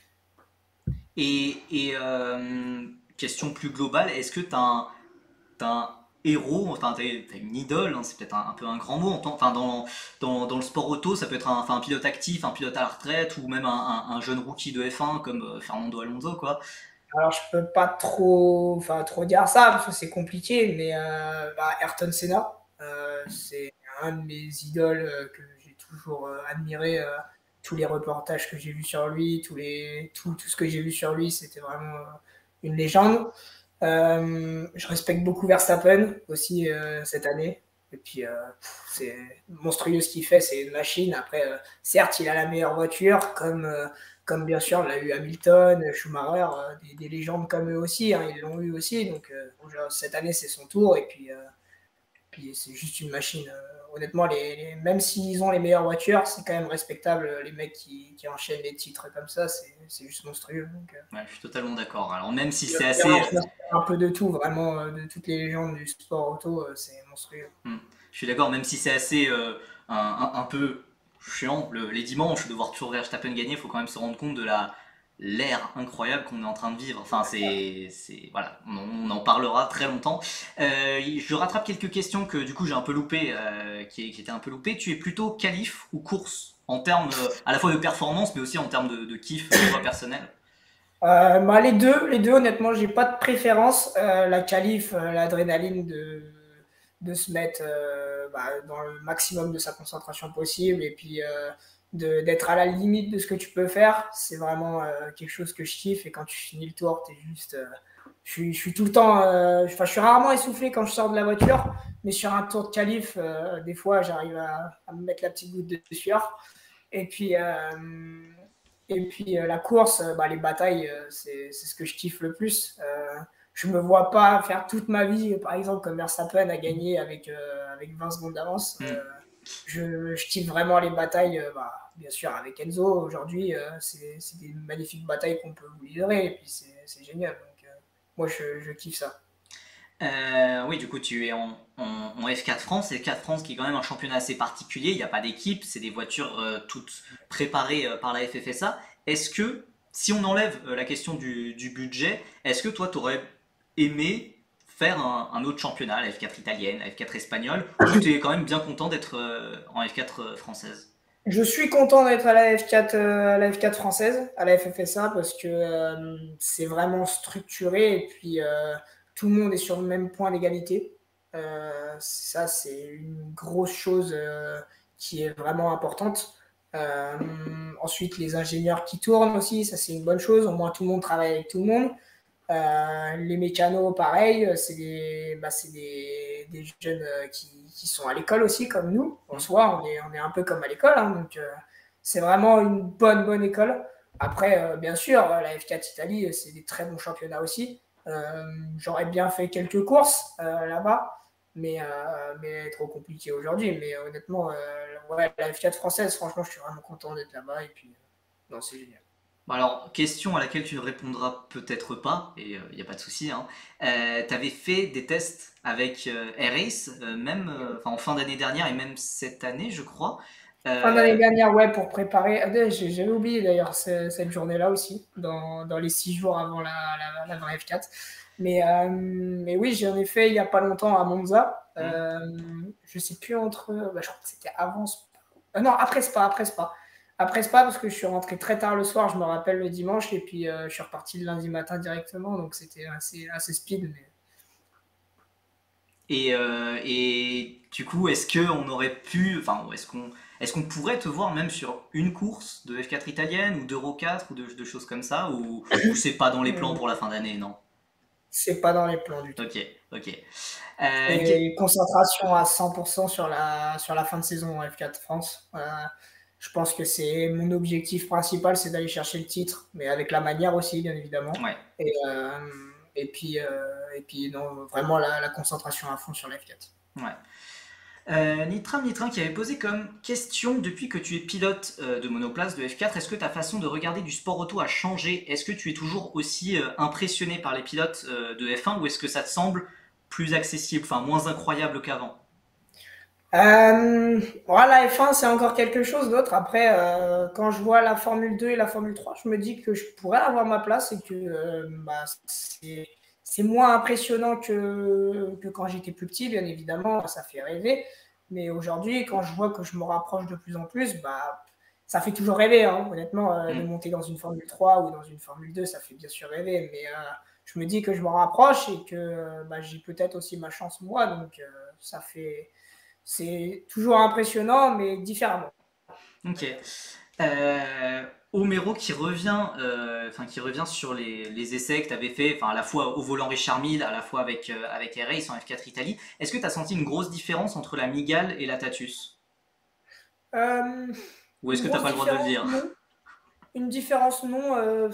Et, et euh, question plus globale, est-ce que t'as un, t'as un héros, enfin t'as, t'as une idole, hein, c'est peut-être un, un peu un grand mot, enfin dans, dans, dans le sport auto, ça peut être un, enfin, un pilote actif, un pilote à la retraite, ou même un, un- un jeune rookie de F un comme euh, Fernando Alonso, quoi. Alors je peux pas trop, enfin trop dire ça parce que c'est compliqué, mais euh, bah, Ayrton Senna, euh, c'est un de mes idoles euh, que j'ai toujours euh, admiré. Euh, tous les reportages que j'ai vus sur lui, tous les, tout, tout ce que j'ai vu sur lui, c'était vraiment euh, une légende. Euh, je respecte beaucoup Verstappen aussi euh, cette année. Et puis, euh, c'est monstrueux ce qu'il fait, c'est une machine. Après, euh, certes, il a la meilleure voiture, comme, euh, comme bien sûr l'a eu Hamilton, Schumacher, euh, des, des, légendes comme eux aussi, hein, ils l'ont eu aussi. Donc, euh, cette année, c'est son tour. Et puis, euh, puis c'est juste une machine. Euh, honnêtement, les, les, même s'ils ont les meilleures voitures, c'est quand même respectable. Les mecs qui, qui enchaînent les titres comme ça, c'est juste monstrueux. Donc, euh, Ouais, je suis totalement d'accord. Alors même si c'est il assez, un peu de tout, vraiment, euh, de toutes les légendes du sport auto, euh, c'est monstrueux. hmm, je suis d'accord, même si c'est assez euh, un, un- un peu chiant le- les dimanches de voir toujours Verstappen gagner, il faut quand même se rendre compte de la l'ère incroyable qu'on est en train de vivre. Enfin, c'est, c'est voilà, on, on en parlera très longtemps. Euh, je rattrape quelques questions que du coup j'ai un peu loupé, euh, qui, qui étaient un peu loupées. Tu es plutôt qualif ou course en termes euh, à la fois de performance, mais aussi en termes de, de kiff, de choix personnel? Euh, bah, les deux, les deux, honnêtement, j'ai pas de préférence. Euh, la qualif, euh, l'adrénaline de, de se mettre euh, bah, dans le maximum de sa concentration possible et puis euh, de- d'être à la limite de ce que tu peux faire, c'est vraiment euh, quelque chose que je kiffe. Et quand tu finis le tour, t'es juste. Euh, je, suis, je suis tout le temps. Euh, enfin, je suis rarement essoufflé quand je sors de la voiture, mais sur un tour de qualif, euh, des fois, j'arrive à, à me mettre la petite goutte de sueur. Et puis, euh, et puis euh, la course, euh, bah, les batailles, euh, c'est ce que je kiffe le plus. Euh, je me vois pas faire toute ma vie, par exemple, comme Verstappen a gagné avec, euh, avec vingt secondes d'avance. Hmm. Euh, je, je kiffe vraiment les batailles, euh, bah, bien sûr, avec Enzo. Aujourd'hui, euh, c'est des magnifiques batailles qu'on peut vous livrer, et puis c'est génial. Donc, euh, moi, je, je kiffe ça. Euh, oui, du coup, tu es en, en- en F quatre France. F quatre France qui est quand même un championnat assez particulier. Il n'y a pas d'équipe, c'est des voitures euh, toutes préparées euh, par la F F S A. Est-ce que, si on enlève euh, la question du, du budget, est-ce que toi, tu aurais aimé faire un, un autre championnat, la F quatre italienne, la F quatre espagnole, ou tu es quand même bien content d'être euh, en F quatre euh, française? Je suis content d'être à la F quatre, euh, à la F quatre française, à la F F S A, parce que euh, c'est vraiment structuré et puis euh, tout le monde est sur le même point d'égalité. Euh, ça, c'est une grosse chose euh, qui est vraiment importante. Euh, ensuite, les ingénieurs qui tournent aussi, ça c'est une bonne chose. Au moins, tout le monde travaille avec tout le monde. Euh, les mécanos, pareil, c'est des, bah, des, des jeunes euh, qui, qui sont à l'école aussi, comme nous. En soi, on est, on est un peu comme à l'école. Hein, donc, euh, c'est vraiment une bonne, bonne école. Après, euh, bien sûr, la F quatre Italie, c'est des très bons championnats aussi. Euh, J'aurais bien fait quelques courses euh, là-bas, mais, euh, mais trop compliqué aujourd'hui. Mais honnêtement, euh, ouais, la F quatre française, franchement, je suis vraiment content d'être là-bas. Et puis, euh, non, c'est génial. Bon, alors, question à laquelle tu ne répondras peut-être pas, et il n'y a pas de souci, hein. Euh, tu avais fait des tests avec euh, AirAce, euh, même euh, enfin, en fin d'année dernière et même cette année, je crois. Fin d'année Euh, dernière, ouais, pour préparer. Ah, j'avais oublié d'ailleurs cette journée-là aussi, dans, dans les six jours avant la, la, la vraie F quatre. Mais, euh, mais oui, j'en ai fait il n'y a pas longtemps à Monza. Mmh. Euh, je sais plus entre. Bah, je crois que c'était avant. Euh, non, après Spa, après Spa. Après Spa, parce que je suis rentré très tard le soir, je me rappelle le dimanche, et puis euh, je suis reparti le lundi matin directement, donc c'était assez, assez speed. Mais... Et, euh, et du coup, est-ce qu'on aurait pu, enfin, est-ce qu'on est-ce qu'on pourrait te voir même sur une course de F quatre italienne ou d'Euro quatre ou de, de choses comme ça, ou, ou c'est pas dans les plans pour la fin d'année, non? C'est pas dans les plans du tout. Ok, ok. Euh, Et concentration à cent pour cent sur la, sur la fin de saison en F quatre France. Euh, je pense que c'est mon objectif principal, c'est d'aller chercher le titre, mais avec la manière aussi, bien évidemment. ouais. Et, euh, et puis, euh, et puis non, vraiment la, la concentration à fond sur la F quatre. Ouais. Euh, Nitram Nitram qui avait posé comme question, depuis que tu es pilote euh, de monoplace de F quatre, est-ce que ta façon de regarder du sport auto a changé? Est-ce que tu es toujours aussi euh, impressionné par les pilotes euh, de F un ou est-ce que ça te semble plus accessible, enfin moins incroyable qu'avant? Euh, voilà, la F un, c'est encore quelque chose d'autre. Après, euh, quand je vois la Formule deux et la Formule trois, je me dis que je pourrais avoir ma place et que euh, bah, c'est, c'est moins impressionnant que, que quand j'étais plus petit, bien évidemment, ça fait rêver. Mais aujourd'hui, quand je vois que je me rapproche de plus en plus, bah, ça fait toujours rêver, hein. Honnêtement, euh, de Hmm. monter dans une Formule trois ou dans une Formule deux, ça fait bien sûr rêver. Mais euh, je me dis que je me rapproche et que bah, j'ai peut-être aussi ma chance moi. Donc, euh, ça fait c'est toujours impressionnant, mais différemment. Ok. Euh, Homero qui revient, euh, enfin qui revient sur les, les essais que tu avais fait, enfin à la fois au volant Richard Mille, à la fois avec euh, avec R-Race en F quatre Italie. Est-ce que tu as senti une grosse différence entre la Migale et la Tatus? Euh, Ou est-ce une que t'as grosse pas le droit de le différence, dire? non. Une différence, non. Euh,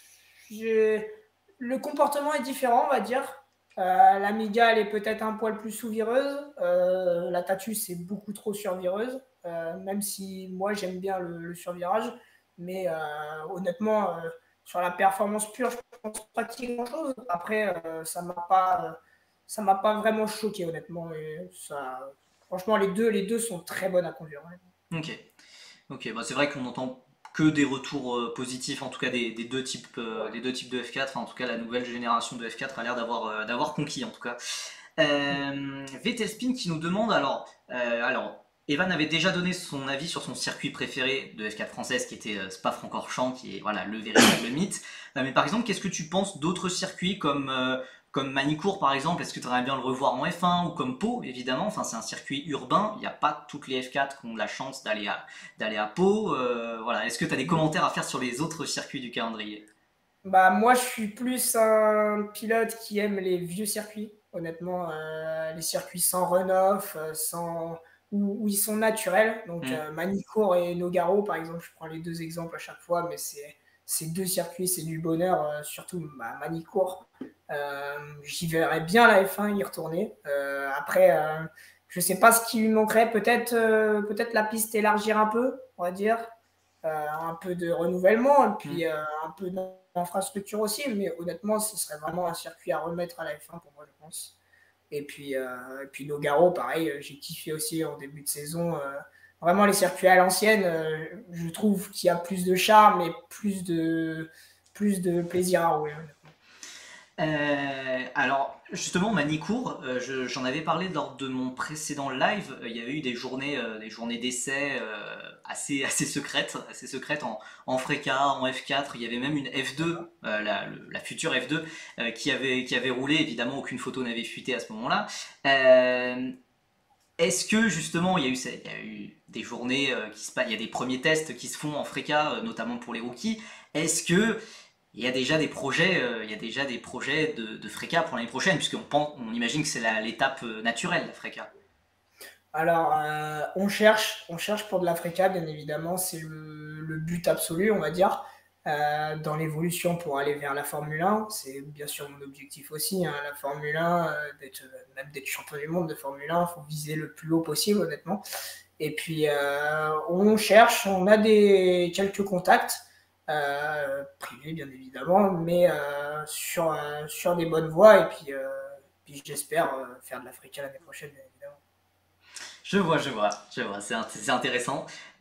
le comportement est différent, on va dire. Euh, la Migale est peut-être un poil plus sous-vireuse. Euh, la Tatus est beaucoup trop survireuse, euh, même si moi j'aime bien le, le survirage. Mais euh, honnêtement, euh, sur la performance pure, je pense pas qu'il y ait grand-chose. Après, euh, ça m'a pas, ça m'a pas vraiment choqué, honnêtement. Et ça, franchement, les deux, les deux sont très bonnes à conduire. Ok. Ok, bah c'est vrai qu'on entend que des retours euh, positifs, en tout cas des, des deux types, euh, des deux types de F quatre. Enfin, en tout cas, la nouvelle génération de F quatre a l'air d'avoir euh, d'avoir conquis, en tout cas. Euh, Vettelspin qui nous demande alors, euh, alors, Evan avait déjà donné son avis sur son circuit préféré de F quatre française, qui était euh, Spa-Francorchamps, qui est voilà le véritable mythe. Euh, mais par exemple, qu'est-ce que tu penses d'autres circuits comme euh, comme Manicourt par exemple? Est-ce que tu aimerais bien le revoir en F un ou comme Pau évidemment? Enfin, c'est un circuit urbain. Il n'y a pas toutes les F quatre qui ont la chance d'aller à d'aller à Pau. Euh, voilà. Est-ce que tu as des commentaires à faire sur les autres circuits du calendrier? Bah, moi, je suis plus un pilote qui aime les vieux circuits, honnêtement, euh, les circuits sans runoff, euh, sans... Où, où ils sont naturels. Donc, Hmm. euh, Manicourt et Nogaro, par exemple, je prends les deux exemples à chaque fois, mais c'est ces deux circuits, c'est du bonheur, euh, surtout bah, Manicourt. Euh, J'y verrais bien la F un y retourner. Euh, après, euh, je sais pas ce qui lui manquerait, peut-être euh, peut-être la piste élargir un peu, on va dire. Euh, un peu de renouvellement et Hmm. puis euh, un peu d'infrastructure aussi, mais honnêtement, ce serait vraiment un circuit à remettre à la F un pour moi, je pense. Et puis, euh, et puis Nogaro, pareil, euh, j'ai kiffé aussi en début de saison. Euh, vraiment, les circuits à l'ancienne, euh, je trouve qu'il y a plus de charme et plus de, plus de plaisir à rouler. Euh, alors, justement, Manicourt, euh, je- j'en avais parlé lors de mon précédent live. Euh, Il y avait eu des journées, euh, des journées d'essai euh, assez, assez secrètes, assez secrètes en, en Freca, en F quatre. Il y avait même une F deux, euh, la, le- la future F deux, euh, qui avait, qui avait roulé. Évidemment, aucune photo n'avait fuité à ce moment-là. Euh, Est-ce que justement, il y a eu, ça- il y a eu des journées euh, qui se passent, il y a des premiers tests qui se font en Freca, euh, notamment pour les rookies. Est-ce que il y a déjà des projets, euh, il y a déjà des projets de, de Freca pour l'année prochaine, puisqu'on pense, on imagine que c'est la- l'étape euh, naturelle, la Freca. Alors, euh, on cherche, on cherche pour de l'Africa, bien évidemment, c'est le, le but absolu, on va dire, euh, dans l'évolution pour aller vers la Formule un. C'est bien sûr mon objectif aussi, hein, la Formule un, euh, d'être, même d'être champion du monde de Formule un, il faut viser le plus haut possible, honnêtement. Et puis, euh, on cherche, on a des, quelques contacts, euh, privés, bien évidemment, mais euh, sur, euh, sur des bonnes voies, et puis, euh, puis j'espère euh, faire de l'Africa l'année prochaine, bien évidemment. Je vois, je vois, je vois, c'est int- c'est intéressant.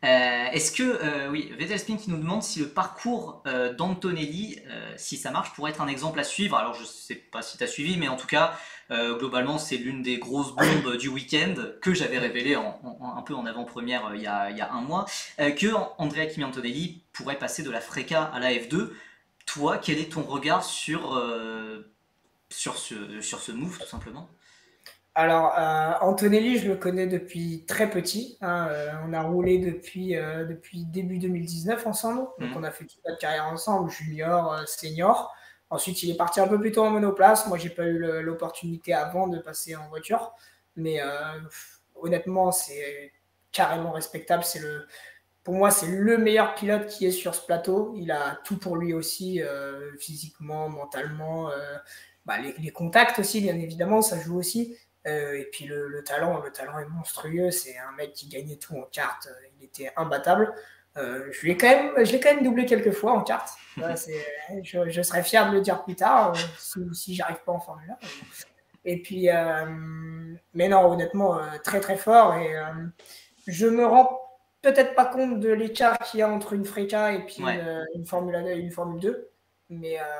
Euh, est-ce que, euh, oui, Vettel Spin qui nous demande si le parcours euh, d'Antonelli, euh, si ça marche, pourrait être un exemple à suivre. Alors, je sais pas si tu as suivi, mais en tout cas, euh, globalement, c'est l'une des grosses bombes du week-end que j'avais révélé en, en- un peu en avant-première euh, il y a, il y a un mois, euh, que Andrea Kimi Antonelli pourrait passer de la Freca à la F deux. Toi, quel est ton regard sur, euh, sur ce, sur ce move, tout simplement? Alors, euh, Antonelli, je le connais depuis très petit, hein, euh, on a roulé depuis, euh, depuis début deux mille dix-neuf ensemble. Donc, on Mhm. a fait toute notre carrière ensemble, junior, euh, senior. Ensuite, il est parti un peu plus tôt en monoplace. Moi, j'ai pas eu le- l'opportunité avant de passer en voiture. Mais euh, honnêtement, c'est carrément respectable. C'est le, pour moi, c'est le meilleur pilote qui est sur ce plateau. Il a tout pour lui aussi, euh, physiquement, mentalement. Euh, bah, les, les contacts aussi, bien évidemment, ça joue aussi. Euh, et puis le, le talent, le talent est monstrueux. C'est un mec qui gagnait tout en kart. Il était imbattable. Euh, je l'ai quand même, je l'ai quand même doublé quelques fois en kart. Ça, c'est- je, je serais fier de le dire plus tard, euh, si, si j'arrive pas en Formule un. Et puis, euh, mais non, honnêtement, euh, très très fort. Et euh, je me rends peut-être pas compte de l'écart qu'il y a entre une Freca et puis Ouais. une, une Formule un et une Formule deux. Mais euh,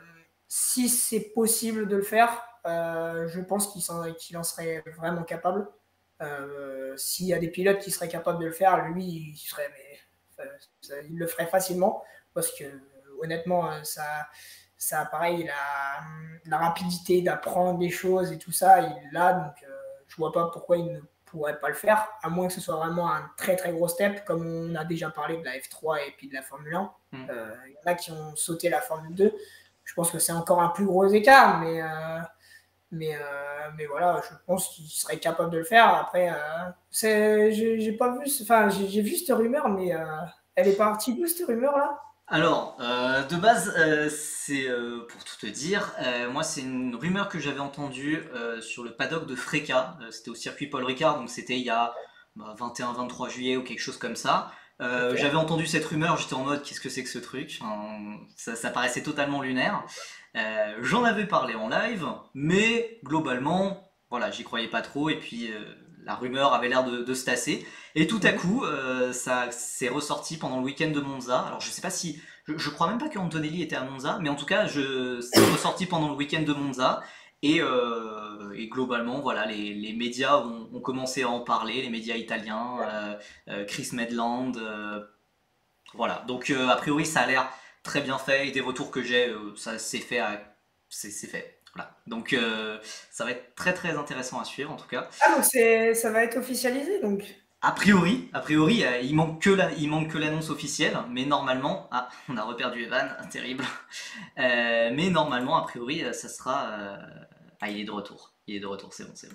si c'est possible de le faire, euh, je pense qu'il en, qu'il en serait vraiment capable. Euh, S'il y a des pilotes qui seraient capables de le faire, lui, il, serait, mais, euh, ça, il le ferait facilement parce que honnêtement, euh, ça, ça pareil, la, la rapidité d'apprendre des choses et tout ça, il l'a. Donc, euh, je vois pas pourquoi il ne pourrait pas le faire, à moins que ce soit vraiment un très très gros step, comme on a déjà parlé de la F trois et puis de la Formule un. Mhm. Euh, il y en a qui ont sauté la Formule deux. Je pense que c'est encore un plus gros écart, mais, euh, mais, euh, mais voilà, je pense qu'il serait capable de le faire. Après, euh, c'est, j'ai, j'ai pas vu, enfin, j'ai, j'ai vu cette rumeur, mais euh, elle est partie d'où cette rumeur-là? Alors, euh, de base, euh, c'est euh, pour tout te dire, euh, moi c'est une rumeur que j'avais entendue euh, sur le paddock de Freca. Euh, c'était au circuit Paul Ricard, donc c'était il y a bah, vingt et un vingt-trois juillet ou quelque chose comme ça. Ok. Euh, j'avais entendu cette rumeur, j'étais en mode qu'est-ce que c'est que ce truc? Enfin, ça, ça paraissait totalement lunaire. Euh, j'en avais parlé en live, mais globalement, voilà, j'y croyais pas trop et puis euh, la rumeur avait l'air de, de se tasser. Et tout à Mhm. coup, euh, ça s'est ressorti pendant le week-end de Monza. Alors je sais pas si, je, je crois même pas que Antonelli était à Monza, mais en tout cas, je, c'est ressorti pendant le week-end de Monza. Et, euh, et globalement, voilà, les, les médias ont, ont commencé à en parler, les médias italiens, euh, euh, Chris Medland, euh, voilà. Donc euh, a priori, ça a l'air très bien fait. Et des retours que j'ai, euh, ça s'est fait, à- c'est c'est fait. Voilà. Donc euh, ça va être très très intéressant à suivre en tout cas. Ah, donc c'est, ça va être officialisé, donc. A priori, a priori, euh, il manque que la- il manque que l'annonce officielle, mais normalement, ah, on a reperdu Evan, terrible. Euh, mais normalement, a priori, euh, ça sera, euh, ah, il est de retour, il est de retour, c'est bon, c'est bon.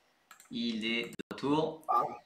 Il est de retour. Ah,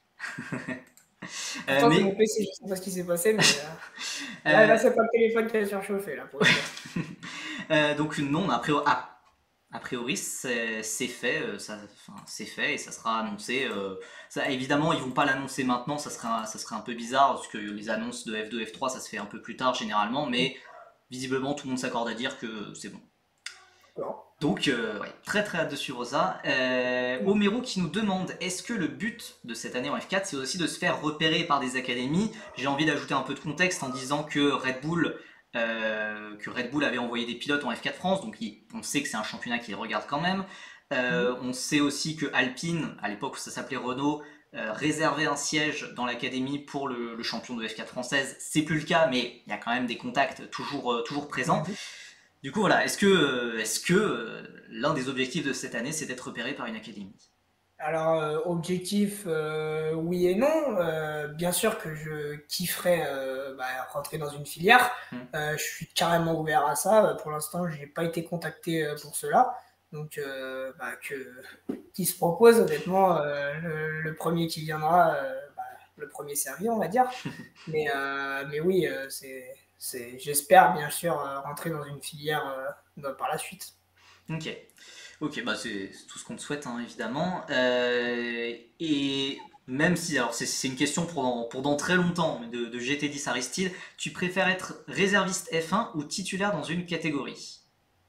Euh, pourtant, c'est mon mais P C, je sais pas ce qui s'est passé, mais euh, là, là euh, c'est pas le téléphone qui a surchauffé, là, pour le coup. euh, donc non, a priori, ah, a priori, c'est c'est fait, euh, ça, enfin, c'est fait et ça sera annoncé. euh, ça, évidemment, ils vont pas l'annoncer maintenant, ça serait, un- ça serait un peu bizarre parce que les annonces de F deux, F trois, ça se fait un peu plus tard généralement, mais visiblement, tout le monde s'accorde à dire que c'est bon. D'accord. Donc, euh, ouais, très très hâte de suivre ça. Euh, Homero qui nous demande est-ce que le but de cette année en F quatre, c'est aussi de se faire repérer par des académies? J'ai envie d'ajouter un peu de contexte en disant que Red Bull, euh, que Red Bull avait envoyé des pilotes en F quatre France, donc il- on sait que c'est un championnat qu'il regarde quand même. Euh, Mhm. on sait aussi que Alpine, à l'époque où ça s'appelait Renault, euh, réservait un siège dans l'académie pour le, le champion de F quatre française. C'est plus le cas, mais il y a quand même des contacts toujours, euh, toujours présents. Mhm. Du coup, voilà, est-ce que, euh, est-ce que euh, l'un des objectifs de cette année, c'est d'être repéré par une académie? Alors, euh, objectif, euh, oui et non. Euh, bien sûr que je kifferais euh, bah, rentrer dans une filière. Hmm. Euh, je suis carrément ouvert à ça. Pour l'instant, je n'ai pas été contacté euh, pour cela. Donc, euh, bah, que, qui se propose, honnêtement, euh, le, le premier qui viendra, euh, bah, le premier servi, on va dire. Mais, euh, mais oui, euh, c'est, c'est, j'espère bien sûr euh, rentrer dans une filière euh, dans- par la suite. Ok, ok, bah c'est c'est tout ce qu'on te souhaite, hein, évidemment. Euh, et même si, alors c'est c'est une question pour dans, pour dans très longtemps, mais de, de G T dix Aristide, tu préfères être réserviste F un ou titulaire dans une catégorie?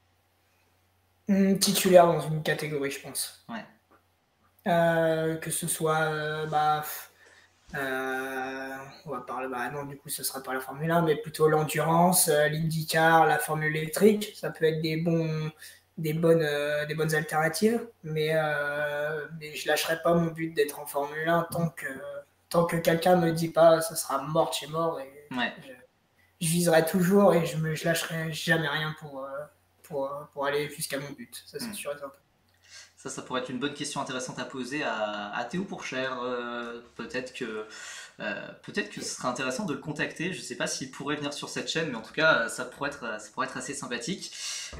Hum, titulaire dans une catégorie, je pense. Ouais. Euh, que ce soit euh, bah, Euh, on va parler, bah non, du coup, ce sera pas la Formule un, mais plutôt l'endurance, euh, l'IndyCar, la Formule électrique. Ça peut être des bons, des bonnes, euh, des bonnes alternatives, mais, euh, mais je lâcherai pas mon but d'être en Formule un tant que, tant que quelqu'un me dit pas, ça sera mort chez mort. Et Ouais. je, je viserai toujours et je me, je lâcherai jamais rien pour, euh, pour, pour aller jusqu'à mon but. Ça, c'est Hmm. sûr et certain. Ça, ça pourrait être une bonne question intéressante à poser à, à Théo Pourchère. Euh, peut-être que, euh, peut-être que ce serait intéressant de le contacter. Je ne sais pas s'il pourrait venir sur cette chaîne, mais en tout cas, ça pourrait être, ça pourrait être assez sympathique.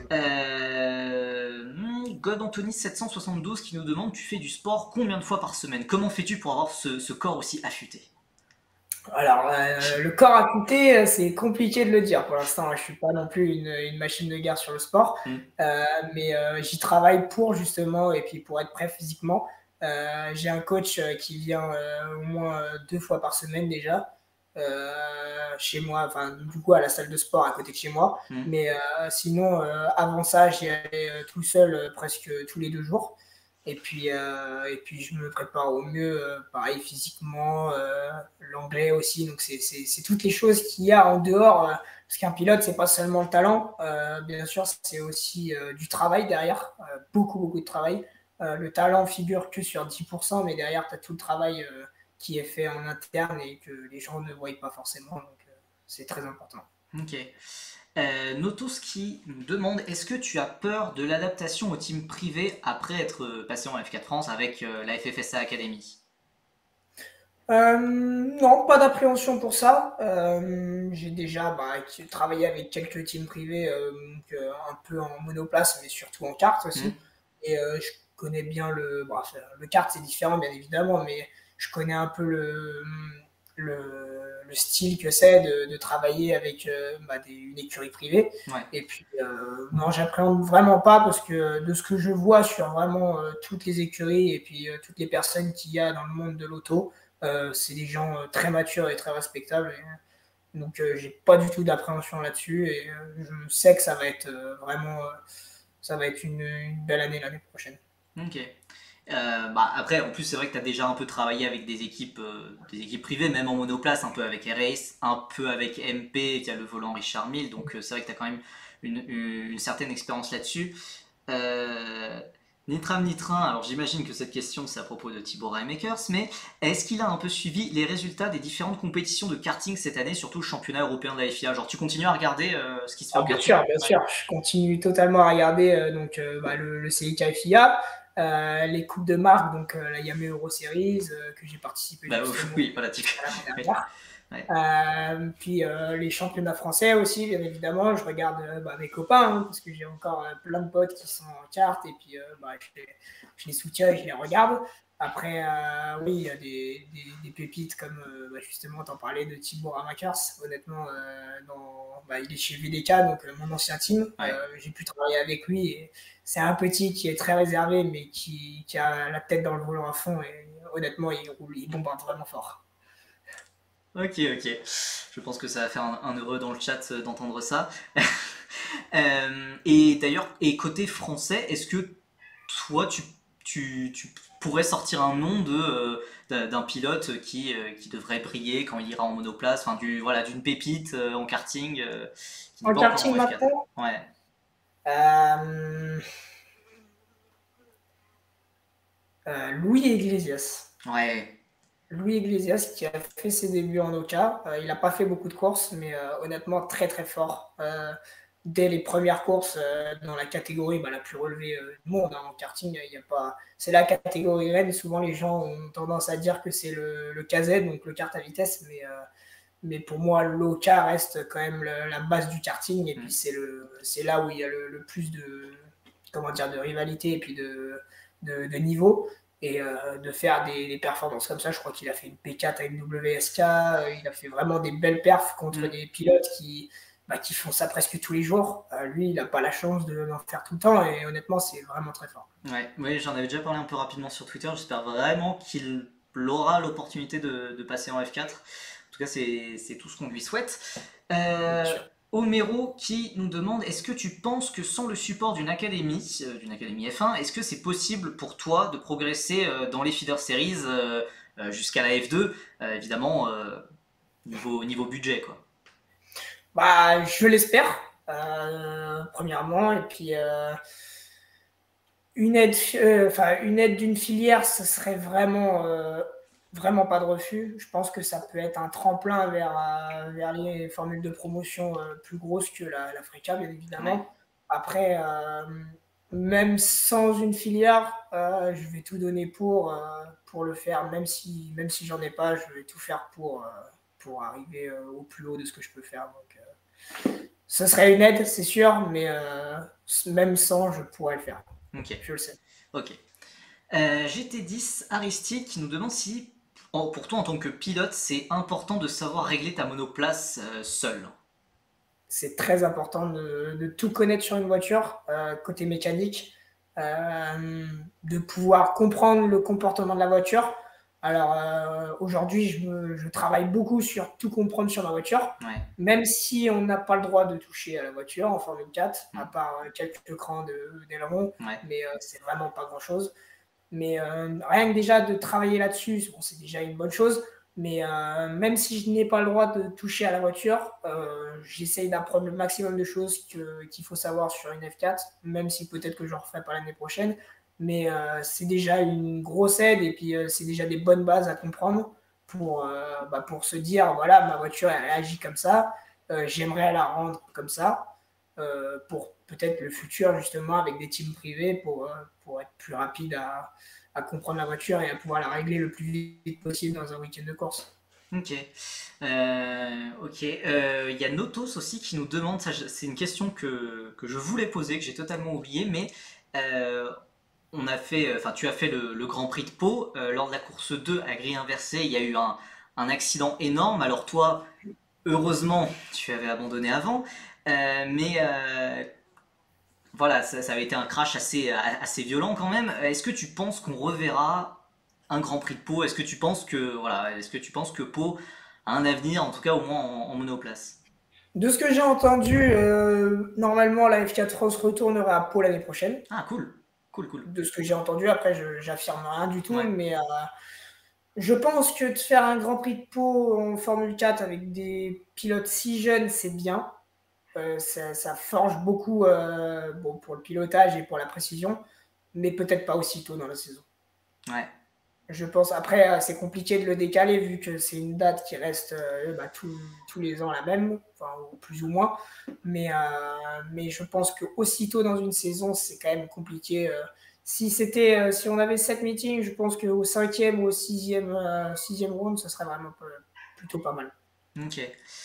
Euh, God Anthony sept cent soixante-douze qui nous demande: tu fais du sport combien de fois par semaine? Comment fais-tu pour avoir ce, ce corps aussi affûté? Alors, euh, le corps affûté, c'est compliqué de le dire pour l'instant. Je suis pas non plus une, une machine de guerre sur le sport, Hmm. euh, mais euh, j'y travaille pour justement et puis pour être prêt physiquement. Euh, j'ai un coach qui vient euh, au moins deux fois par semaine déjà euh, chez moi, enfin du coup à la salle de sport à côté de chez moi. Hmm. Mais euh, sinon, euh, avant ça, j'y allais euh, tout seul euh, presque tous les deux jours. Et puis, euh, et puis je me prépare au mieux, euh, pareil physiquement, euh, l'anglais aussi. Donc c'est, c'est, c'est toutes les choses qu'il y a en dehors. Euh, parce qu'un pilote, c'est pas seulement le talent, euh, bien sûr, c'est aussi euh, du travail derrière, euh, beaucoup, beaucoup de travail. Euh, le talent figure que sur dix pour cent, mais derrière, tu as tout le travail euh, qui est fait en interne et que les gens ne voient pas forcément. Donc euh, c'est très important. Ok. Euh, Notos qui nous demande: est-ce que tu as peur de l'adaptation au team privé après être passé en F quatre France avec euh, la F F S A Academy? Euh, non, pas d'appréhension pour ça. Euh, j'ai déjà bah, travaillé avec quelques teams privés, euh, donc, euh, un peu en monoplace, mais surtout en kart Hmm. aussi. Et euh, je connais bien le. Bon, le kart, c'est différent, bien évidemment, mais je connais un peu le, le, le style que c'est de, de travailler avec euh, bah, des, une écurie privée. Ouais. Et puis, euh, non, j'appréhende vraiment pas parce que de ce que je vois sur vraiment euh, toutes les écuries et puis euh, toutes les personnes qu'il y a dans le monde de l'auto, euh, c'est des gens euh, très matures et très respectables. Et, donc, euh, j'ai pas du tout d'appréhension là-dessus. Et euh, je sais que ça va être euh, vraiment. Euh, ça va être une, une belle année l'année prochaine. Ok. Euh, bah après, en plus, c'est vrai que tu as déjà un peu travaillé avec des équipes, euh, des équipes privées, même en monoplace, un peu avec Air-Race, un peu avec M P, qui a le volant Richard Mille, donc euh, c'est vrai que tu as quand même une, une- une certaine expérience là-dessus. Euh, Nitram Nitrin, alors j'imagine que cette question c'est à propos de Thibaut Raemakers, mais est-ce qu'il a un peu suivi les résultats des différentes compétitions de karting cette année, surtout le championnat européen de la F I A? Genre tu continues à regarder euh, ce qui se fait Ah, en bien karting? sûr, bien Ouais. sûr. Je continue totalement à regarder euh, donc, euh, bah, le, le C I K F I A, euh, les coupes de marque, donc euh, la Yamaha Euro Series, euh, que j'ai participé Bah ouf, justement oui, voilà, tu... l'année ouais, dernière. ouais. Euh, puis euh, les championnats français aussi, bien évidemment. Je regarde euh, bah, mes copains, hein, parce que j'ai encore euh, plein de potes qui sont en carte, et puis euh, bah, je, les, je, les, soutiens et je les regarde. Après, euh, oui, il y a des, des, des pépites comme, euh, bah, justement, t'en parlais de Thibaut Ramakers. Honnêtement, euh, dans, bah, il est chez V D K, donc euh, mon ancien team. Ouais. Euh, j'ai pu travailler avec lui. Et c'est un petit qui est très réservé, mais qui, qui a la tête dans le volant à fond. Et honnêtement, il roule, il bombarde vraiment fort. Ok, ok. Je pense que ça va faire un, un heureux dans le chat euh, d'entendre ça. Euh, et d'ailleurs, et côté français, est-ce que toi, tu, tu, tu pourrais sortir un nom de, euh, d'un d'un pilote qui, euh, qui devrait briller quand il ira en monoplace, enfin, du, voilà, d'une pépite euh, en karting euh, qui n'est En pas encore karting en F quatre? maintenant, Ouais, Euh, euh, Louis Iglesias. ouais. Louis Iglesias qui a fait ses débuts en Oka. Euh, il n'a pas fait beaucoup de courses, mais euh, honnêtement très très fort. Euh, dès les premières courses euh, dans la catégorie bah, la plus relevée euh, du monde, hein, en karting, il y a pas. C'est la catégorie reine. Souvent les gens ont tendance à dire que c'est le, le K Z, donc le kart à vitesse, mais euh, mais pour moi l'Oka reste quand même le, la base du karting et puis Hmm. c'est le c'est là où il y a le, le plus de comment dire de rivalité et puis de de, de niveau et euh, de faire des, des, performances comme ça. Je crois qu'il a fait une P quatre à une W S K, euh, il a fait vraiment des belles perfs contre Hmm. des pilotes qui, bah, qui font ça presque tous les jours. Euh, lui, il n'a pas la chance de l'en faire tout le temps et honnêtement, c'est vraiment très fort. Ouais, oui, j'en avais déjà parlé un peu rapidement sur Twitter. J'espère vraiment qu'il aura l'opportunité de, de passer en F quatre. En tout cas, c'est c'est tout ce qu'on lui souhaite. Bien Euh, sûr. Homero qui nous demande: est-ce que tu penses que sans le support d'une académie, euh, d'une académie F un, est-ce que c'est possible pour toi de progresser euh, dans les feeder series, euh, euh, jusqu'à la F deux, euh, évidemment, euh, niveau, niveau budget, quoi. Bah, je l'espère, euh, premièrement. Et puis, euh, une aide, euh, enfin, une aide d'une filière, ce serait vraiment, euh, vraiment pas de refus. Je pense que ça peut être un tremplin vers, euh, vers les formules de promotion euh, plus grosses que la, la Freca, bien Ouais. évidemment. Après, euh, même sans une filière, euh, je vais tout donner pour, euh, pour le faire, même si, même si j'en ai pas, je vais tout faire pour, euh, pour arriver euh, au plus haut de ce que je peux faire. Donc, euh, ce serait une aide, c'est sûr, mais euh, même sans, je pourrais le faire. Ok. Je le sais. Ok. Euh, G T dix Aristide qui nous demande si, en- pour toi en tant que pilote, c'est important de savoir régler ta monoplace euh, seul. C'est très important de, de, tout connaître sur une voiture, euh, côté mécanique, euh, de pouvoir comprendre le comportement de la voiture. Alors euh, aujourd'hui, je, me, je travaille beaucoup sur tout comprendre sur ma voiture, Ouais. même si on n'a pas le droit de toucher à la voiture en Formule quatre, Mm. à part quelques crans d'aileron, Ouais. mais euh, c'est vraiment pas grand-chose. Mais euh, rien que déjà de travailler là-dessus, bon, c'est déjà une bonne chose. Mais euh, même si je n'ai pas le droit de toucher à la voiture, euh, j'essaye d'apprendre le maximum de choses que, qu'il faut savoir sur une F quatre, même si peut-être que je ne referai pas l'année prochaine. Mais euh, c'est déjà une grosse aide et puis euh, c'est déjà des bonnes bases à comprendre pour, euh, bah, pour se dire, voilà, ma voiture elle agit comme ça, euh, j'aimerais la rendre comme ça, euh, pour peut-être le futur justement avec des teams privés pour, euh, pour être plus rapide à, à comprendre la voiture et à pouvoir la régler le plus vite possible dans un week-end de course. Ok. Euh, ok. Euh, Il y a Notos aussi qui nous demande, ça, c'est une question que, que je voulais poser, que j'ai totalement oublié, mais euh, on a fait, enfin tu as fait le, le Grand Prix de Pau. Euh, lors de la course deux à grille inversée, il y a eu un, un accident énorme. Alors toi, heureusement, tu avais abandonné avant, Euh, mais euh, voilà, ça, ça avait été un crash assez, assez violent quand même. Est-ce que tu penses qu'on reverra un Grand Prix de Pau? Est-ce que tu penses que voilà, est-ce que tu penses que Pau a un avenir, en tout cas au moins en, en monoplace? De ce que j'ai entendu, euh, normalement la F quatre France retournera à Pau l'année prochaine. Ah cool, cool, cool. De ce que j'ai entendu, après je j'affirme rien du tout, Ouais, mais euh, je pense que de faire un Grand Prix de Pau en Formule quatre avec des pilotes si jeunes, c'est bien. Euh, ça, ça, forge beaucoup euh, bon, pour le pilotage et pour la précision, mais peut-être pas aussitôt dans la saison. ouais. Je pense, après, euh, c'est compliqué de le décaler vu que c'est une date qui reste euh, bah, tout, tous les ans la même, enfin, plus ou moins. Mais, euh, mais je pense qu'aussitôt dans une saison, c'est quand même compliqué. Euh, si, c'était, euh, si on avait sept meetings, je pense qu'au cinquième ou au sixième, euh, sixième round, ce serait vraiment plutôt pas mal. Ok.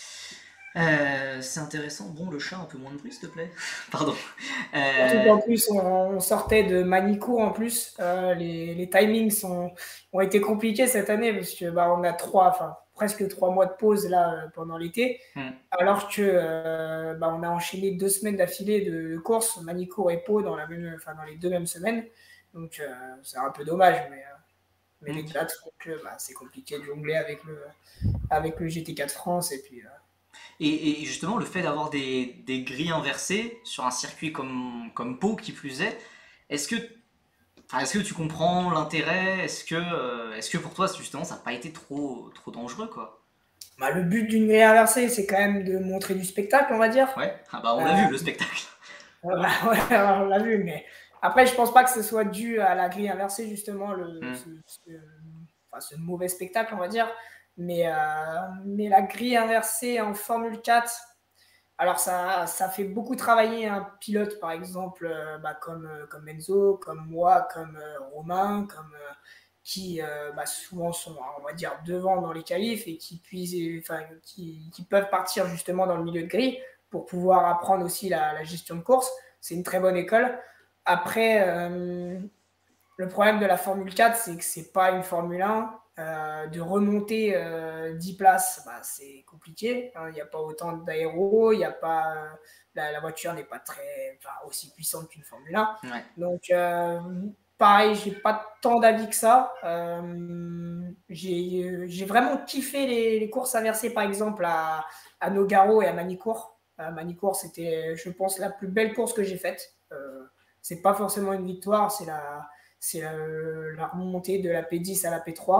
Euh, c'est intéressant. Bon, le chat, un peu moins de bruit, s'il te plaît. Pardon. Surtout Euh, qu'en plus, on, on sortait de Manicourt en plus. Euh, les, les timings sont, ont été compliqués cette année parce que bah, on a trois, enfin, presque trois mois de pause là pendant l'été. hmm, Alors que euh, bah, on a enchaîné deux semaines d'affilée de courses, Manicourt et Pau, dans, la même, enfin, dans les deux mêmes semaines. Donc euh, c'est un peu dommage, mais, euh, mais les ok. dates font que bah, c'est compliqué de jongler avec le, avec le G T quatre France. Et puis, euh, Et, et justement, le fait d'avoir des, des grilles inversées sur un circuit comme, comme Pau, qui plus est, est-ce que, enfin, est-ce que tu comprends l'intérêt? Est-ce que, euh, est-ce que pour toi, justement, ça n'a pas été trop, trop dangereux, quoi? bah, le but d'une grille inversée, c'est quand même de montrer du spectacle, on va dire. Ouais, ah bah on Euh, l'a vu, le spectacle. Ouais, on l'a vu, mais après, je pense pas que ce soit dû à la grille inversée, justement, le, Hmm, ce, ce, enfin, ce mauvais spectacle, on va dire. Mais, euh, mais la grille inversée en Formule quatre, alors ça, ça fait beaucoup travailler un pilote, par exemple, euh, bah, comme, euh, comme Enzo, comme moi, comme euh, Romain, comme, euh, qui euh, bah, souvent sont, on va dire, devant dans les qualifs et qui, puisent, enfin, qui, qui peuvent partir justement dans le milieu de grille pour pouvoir apprendre aussi la, la gestion de course. C'est une très bonne école. Après, euh, le problème de la Formule quatre, c'est que c'est pas une Formule un. Euh, de remonter euh, dix places, bah, c'est compliqué. Hein. Il n'y a pas autant d'aéro, il y a pas, euh, la, la, voiture n'est pas très, enfin, aussi puissante qu'une Formule un. ouais. Donc, euh, pareil, j'ai pas tant d'avis que ça. Euh, j'ai, j'ai vraiment kiffé les, les courses inversées, par exemple, à, à Nogaro et à Manicourt. À Manicourt, c'était, je pense, la plus belle course que j'ai faite. Euh, c'est pas forcément une victoire, c'est la c'est la, la remontée de la P dix à la P trois.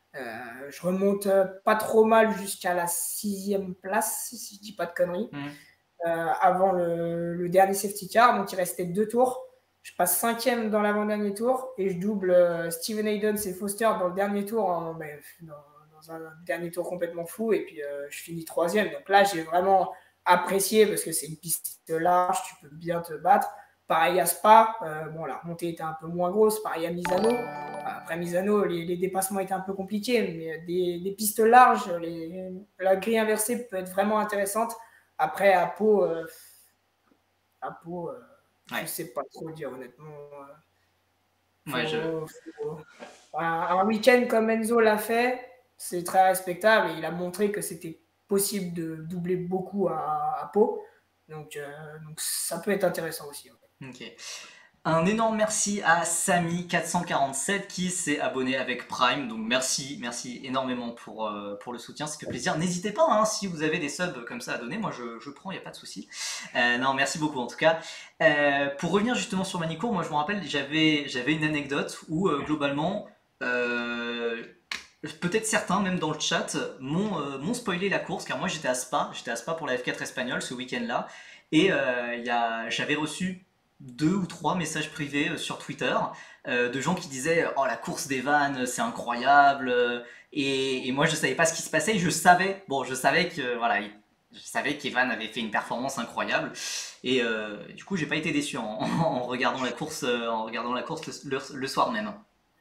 Euh, je remonte euh, pas trop mal jusqu'à la sixième place, si je dis pas de conneries, Mmh. euh, avant le, le dernier safety car. Donc il restait deux tours. Je passe cinquième dans l'avant-dernier tour et je double euh, Steven Hayden et Foster dans le dernier tour, en, mais, dans, dans un dernier tour complètement fou. Et puis euh, je finis troisième. Donc là, j'ai vraiment apprécié parce que c'est une piste large, tu peux bien te battre. Pareil à Spa, euh, bon, la remontée était un peu moins grosse. Pareil à Misano. Après Misano, les, les dépassements étaient un peu compliqués, mais des, des pistes larges, les, la grille inversée peut être vraiment intéressante. Après, à Pau, euh, à Pau euh, je ne Ouais. sais pas trop dire, honnêtement. Ouais, je... Faut, faut... Un, un week-end comme Enzo l'a fait, c'est très respectable et il a montré que c'était possible de doubler beaucoup à, à Pau. Donc, euh, donc, ça peut être intéressant aussi. Ouais. Ok. Un énorme merci à Samy quatre cent quarante-sept qui s'est abonné avec Prime. Donc merci, merci énormément pour, euh, pour le soutien, ça fait plaisir. N'hésitez pas, hein, si vous avez des subs comme ça à donner, moi je, je prends, il n'y a pas de souci. Euh, non, merci beaucoup en tout cas. Euh, pour revenir justement sur Manicourt, moi je me rappelle, j'avais j'avais une anecdote où euh, globalement, euh, peut-être certains, même dans le chat, m'ont euh, m'ont spoilé la course, car moi j'étais à Spa, j'étais à Spa pour la F quatre espagnole ce week-end-là, et euh, il y a- j'avais reçu deux ou trois messages privés euh, sur Twitter euh, de gens qui disaient oh la course des vannes c'est incroyable euh, et, et moi je savais pas ce qui se passait, je savais bon je savais que voilà il- je savais qu'Evan avait fait une performance incroyable et euh, du coup j'ai pas été déçu en, en regardant la course euh, en regardant la course le, le- le soir même.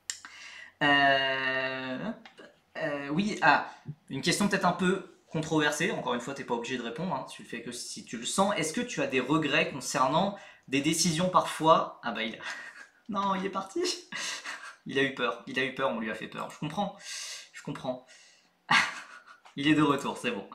Euh, euh, oui, ah, une question peut-être un peu controversée. Encore une fois, t'es pas obligé de répondre, hein, tu le fais que si tu le sens. Est-ce que tu as des regrets concernant des décisions parfois? Ah bah il, non, il est parti. Il a eu peur. Il a eu peur. On lui a fait peur. Je comprends. Je comprends. Il est de retour. C'est bon.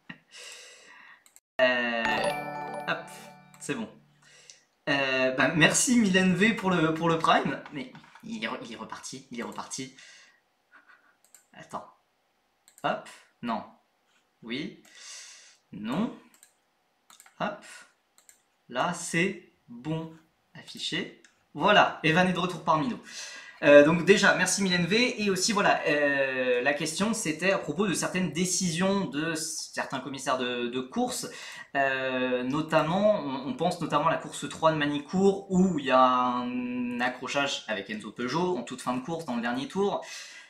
Euh, Hop, c'est bon. Euh, bah, merci Mylène V pour le pour le Prime. Mais il est, il est reparti. Il est reparti. Attends. Hop. Non. Oui. Non. Hop. Là, c'est bon. Affiché. Voilà, Evan est de retour parmi nous. Euh, donc déjà, merci Mylène V. Et aussi, voilà, euh, la question, c'était à propos de certaines décisions de certains commissaires de, de course. Euh, notamment, on, on pense notamment à la course trois de Manicourt, où il y a un accrochage avec Enzo Peugeot en toute fin de course, dans le dernier tour.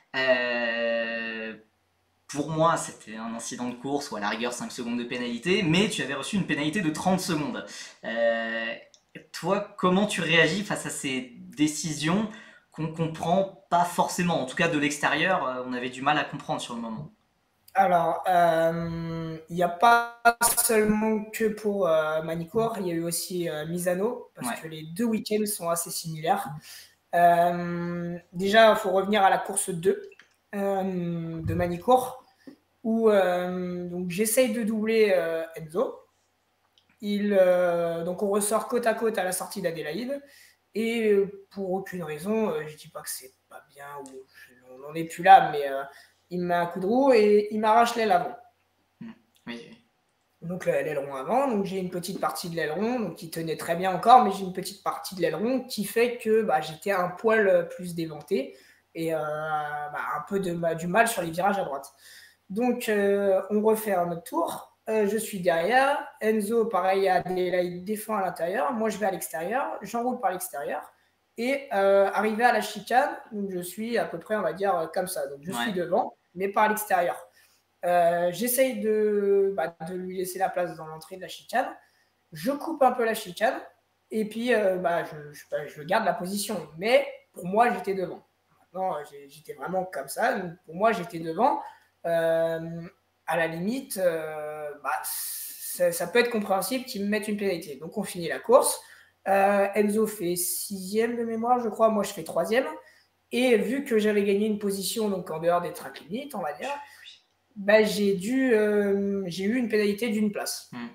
Euh, pour moi, c'était un incident de course ou à la rigueur cinq secondes de pénalité, mais tu avais reçu une pénalité de trente secondes. Euh, Toi, comment tu réagis face à ces décisions qu'on comprend pas forcément? En tout cas, de l'extérieur, euh, on avait du mal à comprendre sur le moment. Alors, euh, il n'y a pas seulement que pour euh, Manicourt, il y a eu aussi euh, Misano, parce Ouais. que les deux week-ends sont assez similaires. Euh, déjà, il faut revenir à la course deux euh, de Manicourt, où euh, donc j'essaye de doubler euh, Enzo. Il, euh, donc on ressort côte à côte à la sortie d'Adélaïde, et euh, pour aucune raison, euh, je dis pas que c'est pas bien, ou on n'en est plus là, mais euh, il me met un coup de roue et il m'arrache l'aile avant. Hmm. Oui, oui. Donc l'aileron avant, donc j'ai une petite partie de l'aileron, donc qui tenait très bien encore, mais j'ai une petite partie de l'aileron qui fait que bah, j'étais un poil plus déventé et euh, bah, un peu de, bah, du mal sur les virages à droite. Donc euh, on refait un autre tour, euh, je suis derrière, Enzo pareil à il défend à l'intérieur, moi je vais à l'extérieur, j'enroule par l'extérieur et euh, arrivé à la chicane, donc je suis à peu près on va dire comme ça, donc je Ouais. suis devant mais par l'extérieur. Euh, J'essaye de, bah, de lui laisser la place dans l'entrée de la chicane. Je coupe un peu la chicane et puis euh, bah, je, je, bah, je garde la position. Mais pour moi, j'étais devant. Maintenant, j'étais vraiment comme ça. Donc, pour moi, j'étais devant. Euh, à la limite, euh, bah, ça, ça peut être compréhensible qu'ils me mettent une pénalité. Donc, on finit la course. Euh, Enzo fait sixième de mémoire, je crois. Moi, je fais troisième. Et vu que j'avais gagné une position donc en dehors des track limites, on va dire, bah, j'ai dû, euh, j'ai eu une pénalité d'une place. Hmm.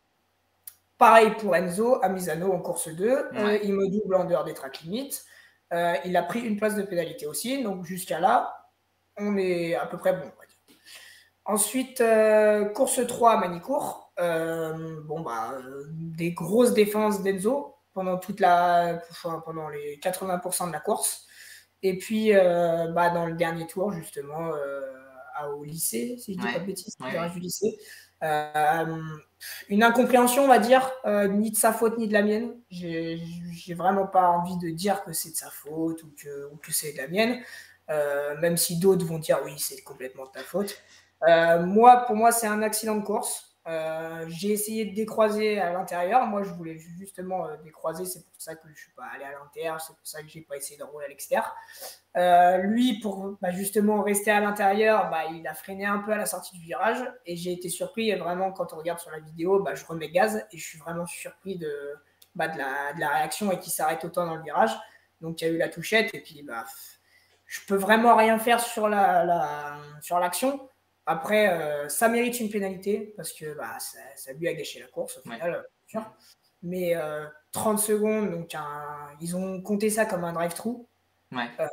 Pareil pour Enzo à Misano en course deux, Ouais. euh, il me double en dehors des track limites. Euh, il a pris une place de pénalité aussi, donc jusqu'à là, on est à peu près bon. Ensuite, euh, course trois à Manicourt. Euh, bon, bah, euh, des grosses défenses d'Enzo pendant toute la, enfin, pendant les quatre-vingts pour cent de la course. Et puis, euh, bah, dans le dernier tour, justement, euh, à- au lycée, si je dis pas de Ouais, bêtises, ouais, virage ouais. du lycée, euh, une incompréhension, on va dire, euh, ni de sa faute ni de la mienne. J'ai j'ai vraiment pas envie de dire que c'est de sa faute ou que, ou que c'est de la mienne, euh, même si d'autres vont dire oui, c'est complètement de ta faute. Euh, moi, pour moi, c'est un accident de course. Euh, j'ai essayé de décroiser à l'intérieur. Moi, je voulais justement euh, décroiser. C'est pour ça que je suis pas allé à l'intérieur. C'est pour ça que j'ai pas essayé de rouler à l'extérieur. Euh, lui, pour bah, justement rester à l'intérieur, bah, il a freiné un peu à la sortie du virage. Et j'ai été surpris. Et vraiment, quand on regarde sur la vidéo, bah, je remets gaz. Et je suis vraiment surpris de, bah, de, la, de la réaction et qu'il s'arrête autant dans le virage. Donc, il y a eu la touchette. Et puis, bah, je peux vraiment rien faire sur la, la sur l'action. Après, euh, ça mérite une pénalité parce que bah, ça, ça lui a gâché la course au Ouais. final, bien Mm. sûr. Mais euh, trente secondes, donc un, ils ont compté ça comme un drive-through. Ouais. Euh,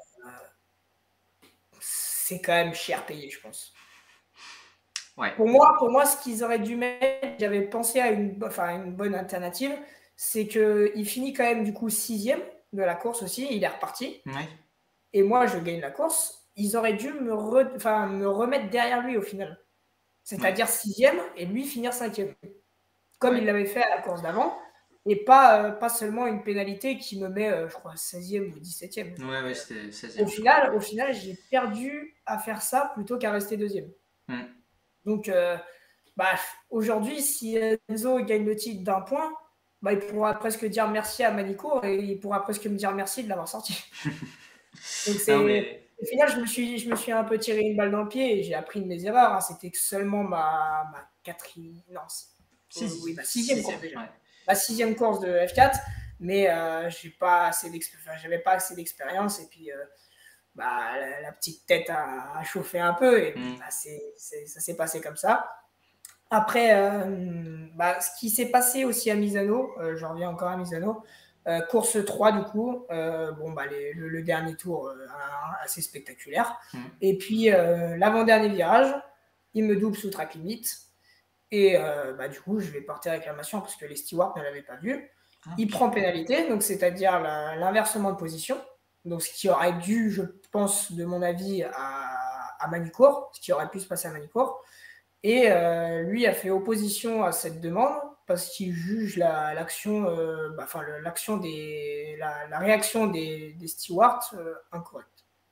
c'est quand même cher payé, je pense. Ouais. Pour moi, pour moi, ce qu'ils auraient dû mettre, j'avais pensé à une, enfin, une bonne alternative, c'est qu'il finit quand même du coup sixième de la course aussi, il est reparti. Ouais. Et moi, je gagne la course. Ils auraient dû me, re, enfin, me remettre derrière lui au final. Ouais. C'est-à-dire sixième et lui finir cinquième. Comme Ouais. il l'avait fait à la course d'avant. Et pas, euh, pas seulement une pénalité qui me met, euh, je crois, seizième ou dix-septième. Ouais, ouais, Euh, c'était au seizième, je crois. final, au final j'ai perdu à faire ça plutôt qu'à rester deuxième. Mm. Donc, euh, bah, aujourd'hui, si Enzo gagne le titre d'un point, bah, il pourra presque dire merci à Manicourt et il pourra presque me dire merci de l'avoir sorti. Donc, Non, c'est. mais. Au final, je me, suis, je me suis un peu tiré une balle dans le pied et j'ai appris de mes erreurs. Hein. C'était seulement ma, ma quatrième. Non, Si, oh, oui, si, ma sixième sixième. course déjà. Ouais. Ma sixième course de F quatre, mais euh, j'ai pas assez enfin, j'avais pas assez d'expérience et puis euh, bah, la, la, petite tête a, a, chauffé un peu et puis Mm. bah, c'est, c'est, ça s'est passé comme ça. Après, euh, bah, ce qui s'est passé aussi à Misano, euh, je reviens encore à Misano, euh, course trois du coup, euh, bon, bah, les, le, le, dernier tour euh, assez spectaculaire. Mm. Et puis euh, l'avant-dernier virage, il me double sous track limite. Et euh, bah, du coup, je vais porter réclamation parce que les stewards ne l'avaient pas vu. Ah, Il ok. prend pénalité, donc c'est-à-dire la, l'inversement de position. Donc ce qui aurait dû, je pense, de mon avis, à, à Manicourt, ce qui aurait pu se passer à Manicourt. Et euh, lui a fait opposition à cette demande parce qu'il juge la, l'action, euh, bah, enfin le, l'action des, la, la réaction des, des stewards euh, incorrecte.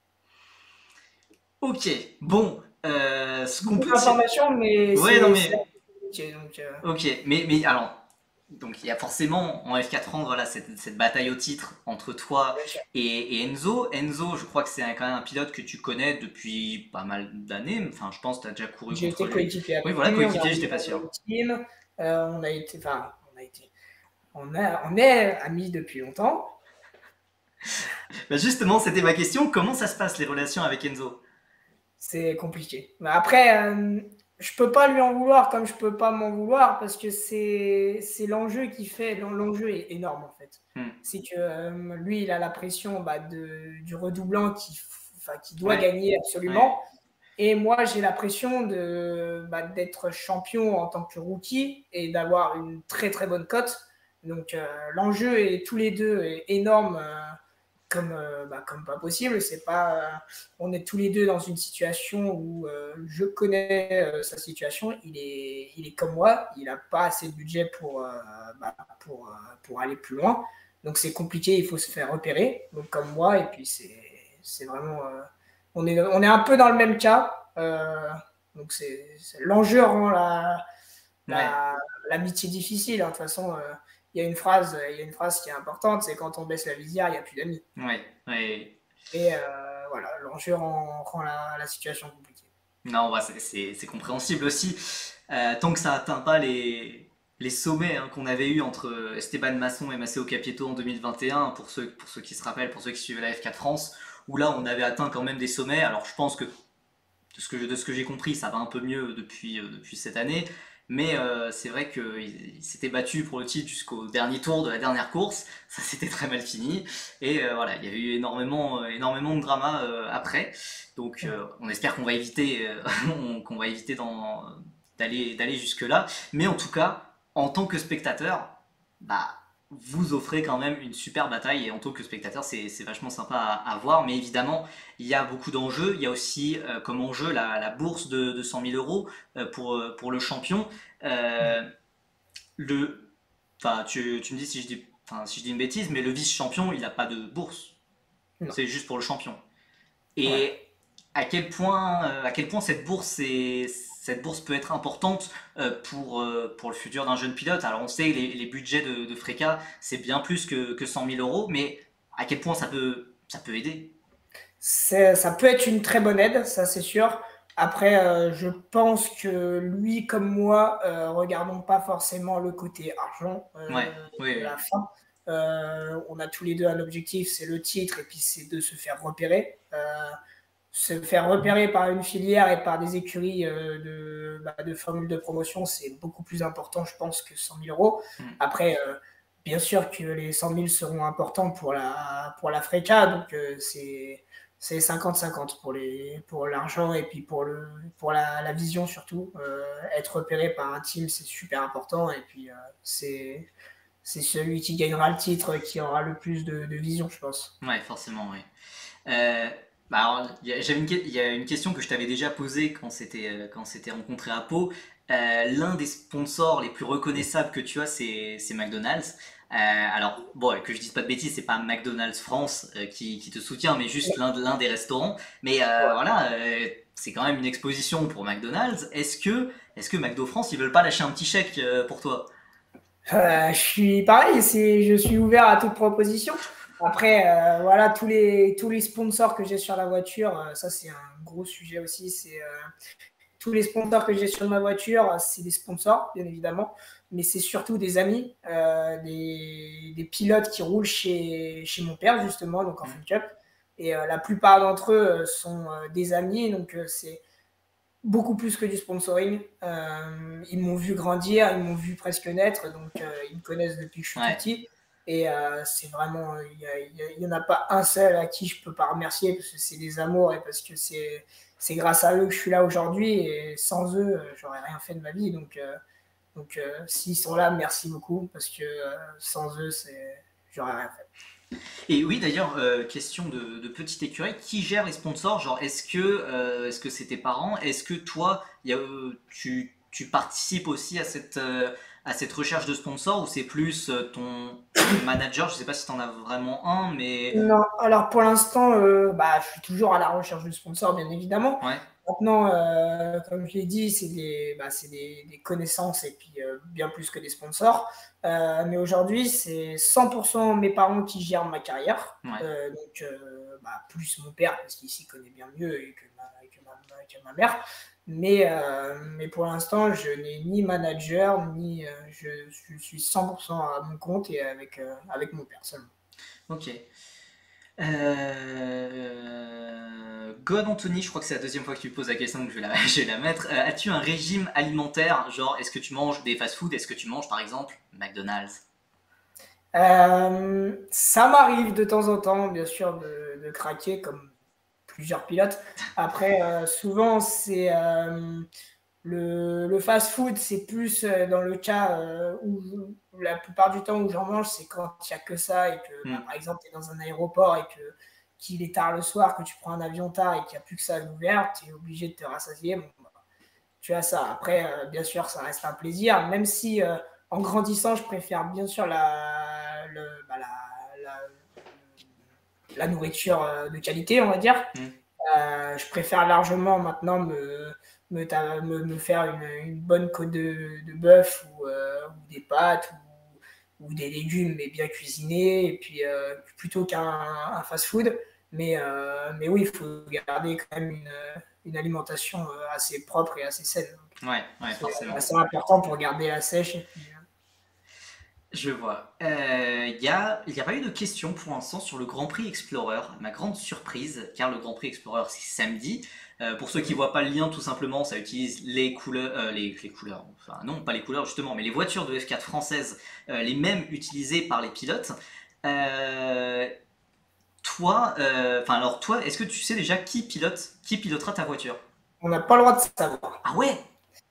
Ok, bon, euh, ce qu'on Beaucoup peut dire. d'informations, mais Ouais, non, c'est, c'est mais. compliqué. Donc, euh, Ok, mais, mais alors. Donc, il y a forcément en F quatre ans voilà, cette, cette bataille au titre entre toi bien sûr. et, et Enzo. Enzo, je crois que c'est quand même un pilote que tu connais depuis pas mal d'années. Enfin, je pense que tu as déjà couru J'ai contre été lui. coéquipier Oui, avec voilà, lui, on a coéquipier, roulé j'étais pas dans le sûr. même team, euh, on a été, enfin, on a été, on, a, on est amis depuis longtemps. Bah justement, c'était ma question. Comment ça se passe les relations avec Enzo? C'est compliqué. Mais après, euh, je peux pas lui en vouloir comme je peux pas m'en vouloir parce que c'est, c'est l'enjeu qui fait, l'enjeu est énorme en fait. Hmm. C'est que euh, lui, il a la pression bah, de, du redoublant qui, enfin, qui doit Ouais, gagner ouais, absolument. Et moi, j'ai la pression de, bah, d'être champion en tant que rookie et d'avoir une très très bonne cote. Donc euh, l'enjeu est tous les deux est énorme euh, comme, euh, bah, comme pas possible. C'est pas, euh, on est tous les deux dans une situation où euh, je connais euh, sa situation. Il est, il est comme moi. Il n'a pas assez de budget pour, euh, bah, pour, euh, pour aller plus loin. Donc c'est compliqué. Il faut se faire repérer. Donc comme moi. Et puis c'est, c'est vraiment euh, on est, on est un peu dans le même cas. Euh, donc c'est, c'est, l'enjeu rend la, ouais, la, l'amitié difficile. Hein. De toute façon, euh, il y a une phrase, il y a une phrase qui est importante, c'est quand on baisse la visière, il n'y a plus d'amis. ouais, ouais. Et euh, voilà, l'enjeu rend, rend la, la situation compliquée. Non, bah, c'est c'est- c'est compréhensible aussi. Euh, tant que ça atteint pas les, les sommets hein, qu'on avait eu entre Esteban Masson et Matteo Capieto en deux mille vingt et un, pour ceux, pour ceux qui se rappellent, pour ceux qui suivaient la F quatre France, où là on avait atteint quand même des sommets. Alors je pense que de ce que, de ce que j'ai compris, ça va un peu mieux depuis, euh, depuis cette année. Mais euh, c'est vrai qu'il s'était battu pour le titre jusqu'au dernier tour de la dernière course. Ça s'était très mal fini. Et euh, voilà, il y a eu énormément, euh, énormément de drama euh, après. Donc euh, on espère qu'on va éviter, euh, qu'on va éviter dans- d'aller, d'aller jusque-là. Mais en tout cas, en tant que spectateur, bah vous offrez quand même une super bataille et en tant que spectateur, c'est c'est vachement sympa à, à voir. Mais évidemment, il y a beaucoup d'enjeux. Il y a aussi euh, comme enjeu la, la bourse de, de cent mille euros euh, pour, euh, pour le champion. Euh, le, enfin, tu, tu me dis si je dis, enfin, si je dis une bêtise, mais le vice-champion, il n'a pas de bourse. Non. C'est juste pour le champion. Ouais. Et à quel point, euh, à quel point cette bourse est, cette bourse peut être importante euh, pour, euh, pour le futur d'un jeune pilote. Alors on sait que les, les budgets de, de Freca, c'est bien plus que, que cent mille euros, mais à quel point ça peut, ça peut aider. C'est- Ça peut être une très bonne aide, ça c'est sûr. Après, euh, je pense que lui comme moi, euh, regardons pas forcément le côté argent Ouais, euh, oui, de oui. la fin. Euh, on a tous les deux un objectif, c'est le titre et puis c'est de se faire repérer. Euh, se faire repérer par une filière et par des écuries euh, de, bah, de formules de promotion, c'est beaucoup plus important, je pense, que cent mille euros. Mm. Après, euh, bien sûr que les cent mille seront importants pour la, pour la Freca, donc euh, c'est c'est cinquante cinquante pour les pour l'argent et puis pour le pour la, la vision surtout. Euh, être repéré par un team, c'est super important et puis euh, c'est c'est celui qui gagnera le titre qui aura le plus de, de vision, je pense. Ouais, forcément, oui. Euh, bah alors, il y a- j'avais une, que- il y a une question que je t'avais déjà posée quand c'était euh, quand c'était rencontré à Pau. Euh, l'un des sponsors les plus reconnaissables que tu as, c'est c'est McDonald's. Euh, alors, bon, que je dise pas de bêtises, c'est pas McDonald's France euh, qui, qui te soutient, mais juste l'un l'un des restaurants. Mais euh, voilà, euh, c'est quand même une exposition pour McDonald's. Est-ce que, est-ce que McDo France, ils veulent pas lâcher un petit chèque euh, pour toi? Euh, je suis pareil, c'est, je suis ouvert à toute proposition. Après, euh, voilà, tous les, tous les sponsors que j'ai sur la voiture, euh, ça c'est un gros sujet aussi. C'est euh, tous les sponsors que j'ai sur ma voiture, c'est des sponsors, bien évidemment, mais c'est surtout des amis, euh, des, des pilotes qui roulent chez, chez mon père, justement, donc en Hmm. Fun Cup. Et euh, la plupart d'entre eux euh, sont euh, des amis, donc euh, c'est beaucoup plus que du sponsoring. Euh, ils m'ont vu grandir, ils m'ont vu presque naître, donc euh, ils me connaissent depuis que je suis tout Ouais. petit. Et euh, c'est vraiment, il n'y en a pas un seul à qui je peux pas remercier parce que c'est des amours et parce que c'est c'est grâce à eux que je suis là aujourd'hui et sans eux, euh, j'aurais rien fait de ma vie. Donc, euh, donc euh, s'ils sont là, merci beaucoup parce que euh, sans eux, c'est, j'aurais rien fait. Et oui, d'ailleurs, euh, question de, de petite écurie, qui gère les sponsors? Genre, est-ce que euh, est-ce que c'est tes parents? Est-ce que toi, y a, euh, tu, tu participes aussi à cette, euh, à cette recherche de sponsors ou c'est plus euh, ton manager? Je sais pas si tu en as vraiment un, mais Non, alors pour l'instant, euh, bah, je suis toujours à la recherche de sponsors, bien évidemment. ouais, Maintenant, euh, comme je l'ai dit, c'est des, bah, c'est des, des connaissances et puis euh, bien plus que des sponsors. Euh, mais aujourd'hui, c'est cent pour cent mes parents qui gèrent ma carrière. ouais. Euh, donc, euh, bah, plus mon père, parce qu'il s'y connaît bien mieux et que ma, que ma, que ma mère. Mais, euh, mais pour l'instant, je n'ai ni manager, ni euh, je, je suis cent pour cent à mon compte et avec, euh, avec mon père seulement. Ok. Euh... God Anthony, je crois que c'est la deuxième fois que tu me poses la question, donc je vais la, je vais la mettre. Euh, as-tu un régime alimentaire? Genre, est-ce que tu manges des fast-food? Est-ce que tu manges par exemple McDonald's? Euh, ça m'arrive de temps en temps, bien sûr, de, de craquer comme plusieurs pilotes. Après, euh, souvent, c'est euh, le, le fast-food, c'est plus euh, dans le cas euh, où, où la plupart du temps où j'en mange, c'est quand il n'y a que ça et que, bah, Hmm. par exemple, tu es dans un aéroport et que qu'il est tard le soir, que tu prends un avion tard et qu'il n'y a plus que ça ouvert, tu es obligé de te rassasier. Bon, bah, tu as ça. Après, euh, bien sûr, ça reste un plaisir, même si euh, en grandissant, je préfère bien sûr la, le, bah, la, la, la nourriture euh, de qualité, on va dire. Hmm. Euh, je préfère largement maintenant me, me, me, me faire une, une, bonne côte de, de bœuf ou, euh, ou, des pâtes ou, ou, des légumes, mais bien cuisinés, et puis euh, plutôt qu'un fast-food. Mais, euh, mais oui, il faut garder quand même une, une alimentation assez propre et assez saine. Ouais, ouais, C'est forcément. assez important pour garder la sèche. Et puis, euh, Je vois. Il euh, n'y a, y a pas eu de questions pour l'instant sur le Grand Prix Explorer. Ma grande surprise, car le Grand Prix Explorer c'est samedi. Euh, pour ceux qui voient pas le lien, tout simplement, ça utilise les couleurs, euh, les, les couleurs, enfin non, pas les couleurs justement, mais les voitures de F quatre françaises, euh, les mêmes utilisées par les pilotes. Euh, toi, euh, enfin alors toi, est-ce que tu sais déjà qui pilote, qui pilotera ta voiture? on n'a pas le droit de savoir. Ah ouais?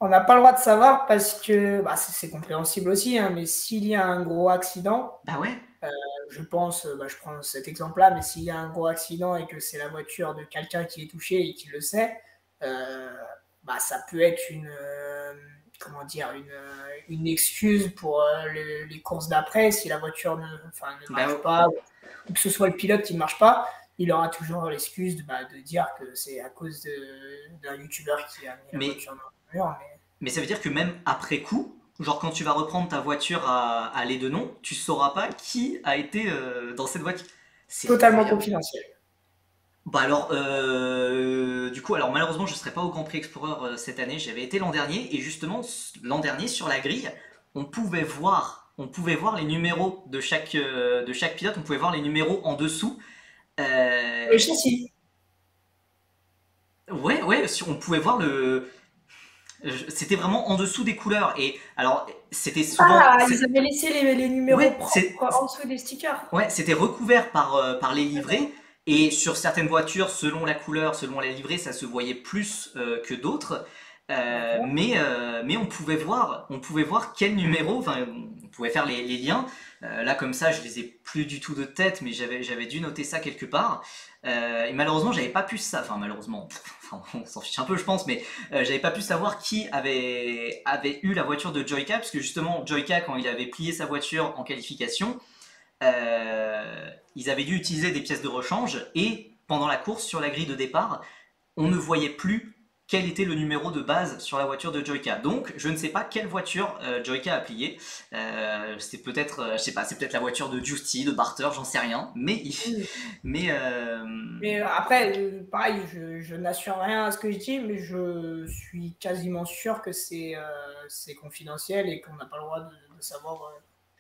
On n'a pas le droit de savoir parce que bah, c'est c'est compréhensible aussi, hein, mais s'il y a un gros accident, Bah ouais. euh, je pense, euh, bah, je prends cet exemple-là, mais s'il y a un gros accident et que c'est la voiture de quelqu'un qui est touché et qui le sait, euh, bah, ça peut être une, euh, comment dire, une, euh, une excuse pour euh, le- les courses d'après. Si la voiture ne, enfin, ne Bah marche ouais. pas, ou que ce soit le pilote qui ne marche pas, il aura toujours l'excuse de, bah, de dire que c'est à cause de- d'un youtubeur qui a mis la Mais, voiture dans le mur. Mais mais ça veut dire que même après coup, genre quand tu vas reprendre ta voiture à, à les deux noms, tu sauras pas qui a été euh, dans cette voiture. C'est totalement incroyable. confidentiel. Bah alors, euh, du coup, alors malheureusement, je serai pas au Grand Prix Explorer euh, cette année. J'avais été l'an dernier et justement s- l'an dernier sur la grille, on pouvait voir, on pouvait voir les numéros de chaque euh, de chaque pilote. On pouvait voir les numéros en dessous. Le Euh, châssis. ouais, ouais, si on pouvait voir le. je- C'était vraiment en dessous des couleurs et alors c'était souvent, Ah, ils c'est- avaient laissé les, les numéros ouais, c'est propres en dessous des stickers. ouais, c'était recouvert par, euh, par les livrets. Et sur certaines voitures, selon la couleur, selon la livrée, ça se voyait plus euh, que d'autres. Euh, D'accord. mais, euh, mais on pouvait voir, on pouvait voir quel numéro, enfin, on pouvait faire les, les liens. Euh, là, comme ça, je les ai plus du tout de tête, mais j'avais, j'avais dû noter ça quelque part. Euh, et malheureusement, j'avais pas pu ça, enfin, malheureusement, enfin, on s'en fiche un peu, je pense, mais euh, j'avais pas pu savoir qui avait, avait eu la voiture de Joyka, parce que justement, Joyka, quand il avait plié sa voiture en qualification, euh, ils avaient dû utiliser des pièces de rechange et pendant la course sur la grille de départ, on ne voyait plus quel était le numéro de base sur la voiture de Joyka. Donc, je ne sais pas quelle voiture euh, Joyka a plié. Euh, c'est peut-être, euh, je sais pas, c'est peut-être la voiture de Justy, de Barter, j'en sais rien. Mais, Oui. mais euh, Mais euh, après, euh, pareil, je, je n'assure rien à ce que je dis, mais je suis quasiment sûr que c'est euh, c'est confidentiel et qu'on n'a pas le droit de, de savoir. euh.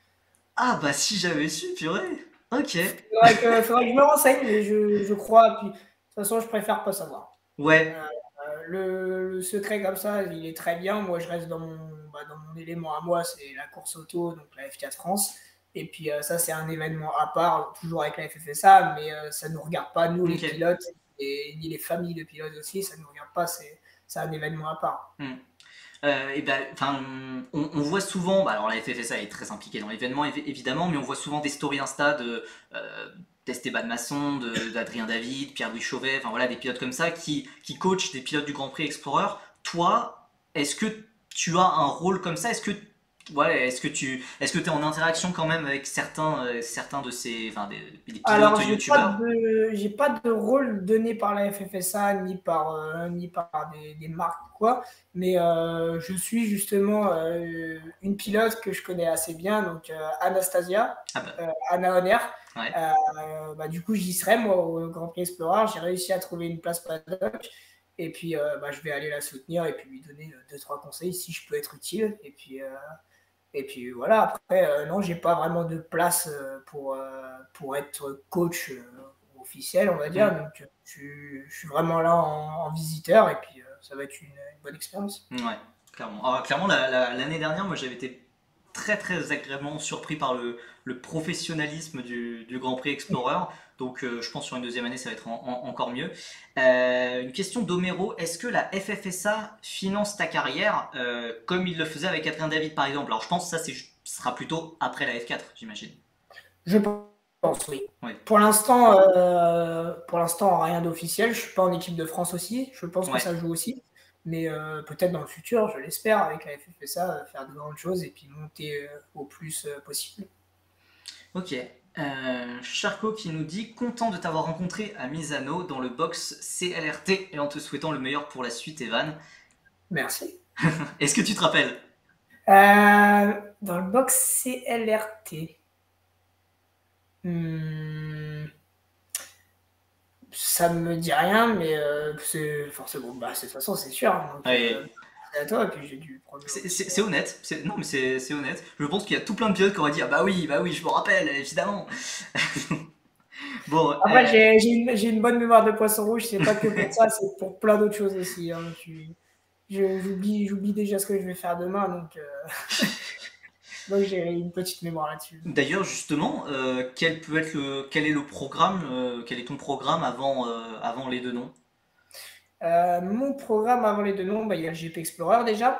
ah bah si j'avais su, purée. Ok. Faudrait que, faudrait que je me renseigne, mais je, je crois. Puis, de toute façon, je préfère pas savoir. Ouais. Euh, le, le secret comme ça, il est très bien. Moi, je reste dans mon, bah, dans mon élément à moi, c'est la course auto, donc la F quatre France. Et puis euh, ça, c'est un événement à part, toujours avec la F F S A, mais euh, ça ne nous regarde pas, nous les Ok. pilotes, et ni les familles de pilotes aussi, ça ne nous regarde pas, c'est c'est un événement à part. Hmm. Euh, et ben, enfin, on, on voit souvent, bah, alors la F F S A est très impliquée dans l'événement évi- évidemment, mais on voit souvent des stories Insta de euh, d'Esteban Masson, de- d'Adrien David, Pierre-Louis Chauvet, enfin voilà, des pilotes comme ça qui, qui coachent des pilotes du Grand Prix Explorer. Toi, est-ce que tu as un rôle comme ça? Est-ce que ouais, est-ce que tu est-ce que tu es en interaction quand même avec certains, euh, certains de ces, enfin, des, des pilotes Alors, j'ai pas youtubeurs? de, j'ai pas de rôle donné par la F F S A ni par, euh, ni par des, des marques ou quoi, mais euh, je suis justement euh, une pilote que je connais assez bien, donc euh, Anastasia, Ah bah, euh, Anna Honner. ouais. Euh, bah, du coup, j'y serai moi au Grand Prix Explorer. J'ai réussi à trouver une place paddock. Et puis, euh, bah, je vais aller la soutenir et puis lui donner euh, deux, trois conseils si je peux être utile. Et puis, euh, et puis voilà, après, euh, non, j'ai pas vraiment de place euh, pour, euh, pour être coach euh, officiel, on va dire. Hmm. Donc, euh, je, suis- je suis vraiment là en, en visiteur et puis euh, ça va être une, une bonne expérience. Ouais, clairement. Alors, clairement, la- la- l'année dernière, moi, j'avais été très très agréablement surpris par le, le professionnalisme du, du Grand Prix Explorer. Donc, euh, je pense sur une deuxième année, ça va être en- en- encore mieux. Euh, une question d'Homero, est-ce que la F F S A finance ta carrière euh, comme il le faisait avec Adrien David, par exemple? Alors, je pense que ça, c'est, ce sera plutôt après la F quatre, j'imagine. Je pense, oui. Oui, Pour l'instant, euh, pour l'instant, rien d'officiel. Je suis pas en équipe de France aussi. Je pense que ouais, ça joue aussi. Mais euh, peut-être dans le futur, je l'espère, avec la F F S A, euh, faire de grandes choses et puis monter euh, au plus euh, possible. ok. Euh, Charcot qui nous dit content de t'avoir rencontré à Misano dans le box C L R T et en te souhaitant le meilleur pour la suite, Evan. Merci. Est-ce que tu te rappelles? Euh, dans le box C L R T, hmm, ça me dit rien, mais euh, c'est forcément, bah, de toute façon, c'est sûr. Donc, euh, Ouais, c'est à toi, et puis j'ai dû prendre c'est aussi. c'est- c'est honnête. C'est- Non, mais c'est c'est honnête. Je pense qu'il y a tout plein de pilotes qui auraient dit ah bah oui, bah oui, je me rappelle, évidemment. Bon, Après, euh, j'ai j'ai une, j'ai une bonne mémoire de poisson rouge, c'est pas que pour ça, c'est pour plein d'autres choses aussi. Hein. Je suis- je- J'oublie j'oublie déjà ce que je vais faire demain, donc, euh, donc j'ai une petite mémoire là-dessus. d'ailleurs, justement, euh, quel peut être le, quel est le programme, euh, quel est ton programme avant, euh, avant les deux noms? Euh, mon programme avant les deux noms, bah, il y a le G P Explorer déjà.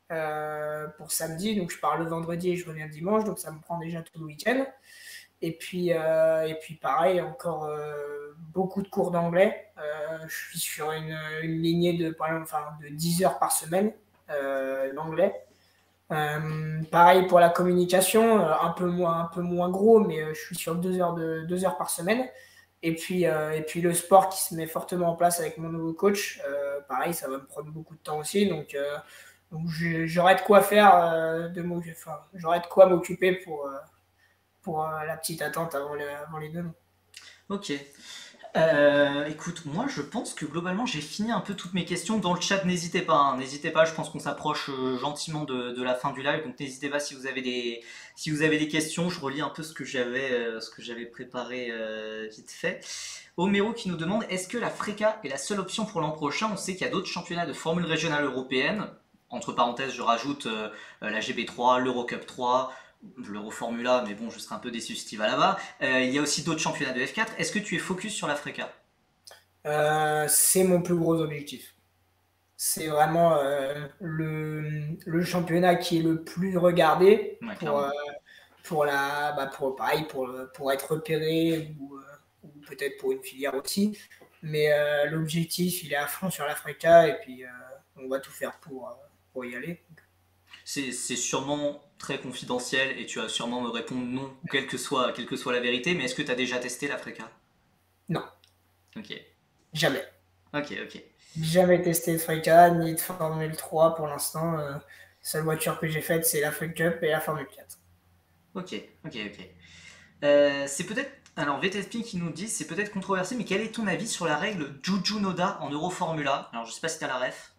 euh, pour samedi. Donc, je pars le vendredi et je reviens dimanche. Donc, ça me prend déjà tout le week-end. Et puis, euh, et puis pareil, encore euh, beaucoup de cours d'anglais. Euh, je suis sur une, une lignée de, enfin, de dix heures par semaine euh, d'anglais. Euh, pareil pour la communication, euh, un, peu moins, un peu moins gros, mais euh, je suis sur deux heures, de, deux heures par semaine. Et puis, euh, et puis le sport qui se met fortement en place avec mon nouveau coach, euh, pareil, ça va me prendre beaucoup de temps aussi. Donc, euh, donc j'aurai de quoi faire, euh, de enfin, j'aurai de quoi m'occuper pour, euh, pour euh, la petite attente avant, le, avant les deux. Ok. Euh, écoute, moi je pense que globalement j'ai fini un peu toutes mes questions. Dans le chat, n'hésitez pas, hein, n'hésitez pas, je pense qu'on s'approche euh, gentiment de, de la fin du live, donc n'hésitez pas si vous avez des, si vous avez des questions. Je relis un peu ce que j'avais euh, ce que j'avais préparé euh, vite fait. Homero qui nous demande, est-ce que la FRECA est la seule option pour l'an prochain? On sait qu'il y a d'autres championnats de formule régionale européenne. Entre parenthèses, je rajoute euh, la G B trois, l'Eurocup trois, l'Euroformula, mais bon, je serais un peu déçu si tu vas là-bas. Euh, il y a aussi d'autres championnats de F quatre. Est-ce que tu es focus sur la FRECA? Euh, c'est mon plus gros objectif. C'est vraiment euh, le, le championnat qui est le plus regardé Ouais, pour, clairement. euh, pour, la, bah pour, pareil, pour, pour être repéré ou, euh, ou peut-être pour une filière aussi. Mais euh, l'objectif, il est à fond sur l'Africa et puis euh, on va tout faire pour, euh, pour y aller. C'est c'est sûrement très confidentiel et tu vas sûrement me répondre non, quelle que soit, quelle que soit la vérité, mais est-ce que tu as déjà testé la FRECA? Non, Ok, jamais. ok, ok. Jamais testé de Freca ni de Formule trois pour l'instant. Euh, seule voiture que j'ai faite, c'est la Freak Cup et la Formule quatre. Ok, ok, ok. Euh, c'est peut-être. Alors, V T S P qui nous dit, c'est peut-être controversé, mais quel est ton avis sur la règle Juju Noda en Euroformula? Alors, je sais pas si t'as la ref.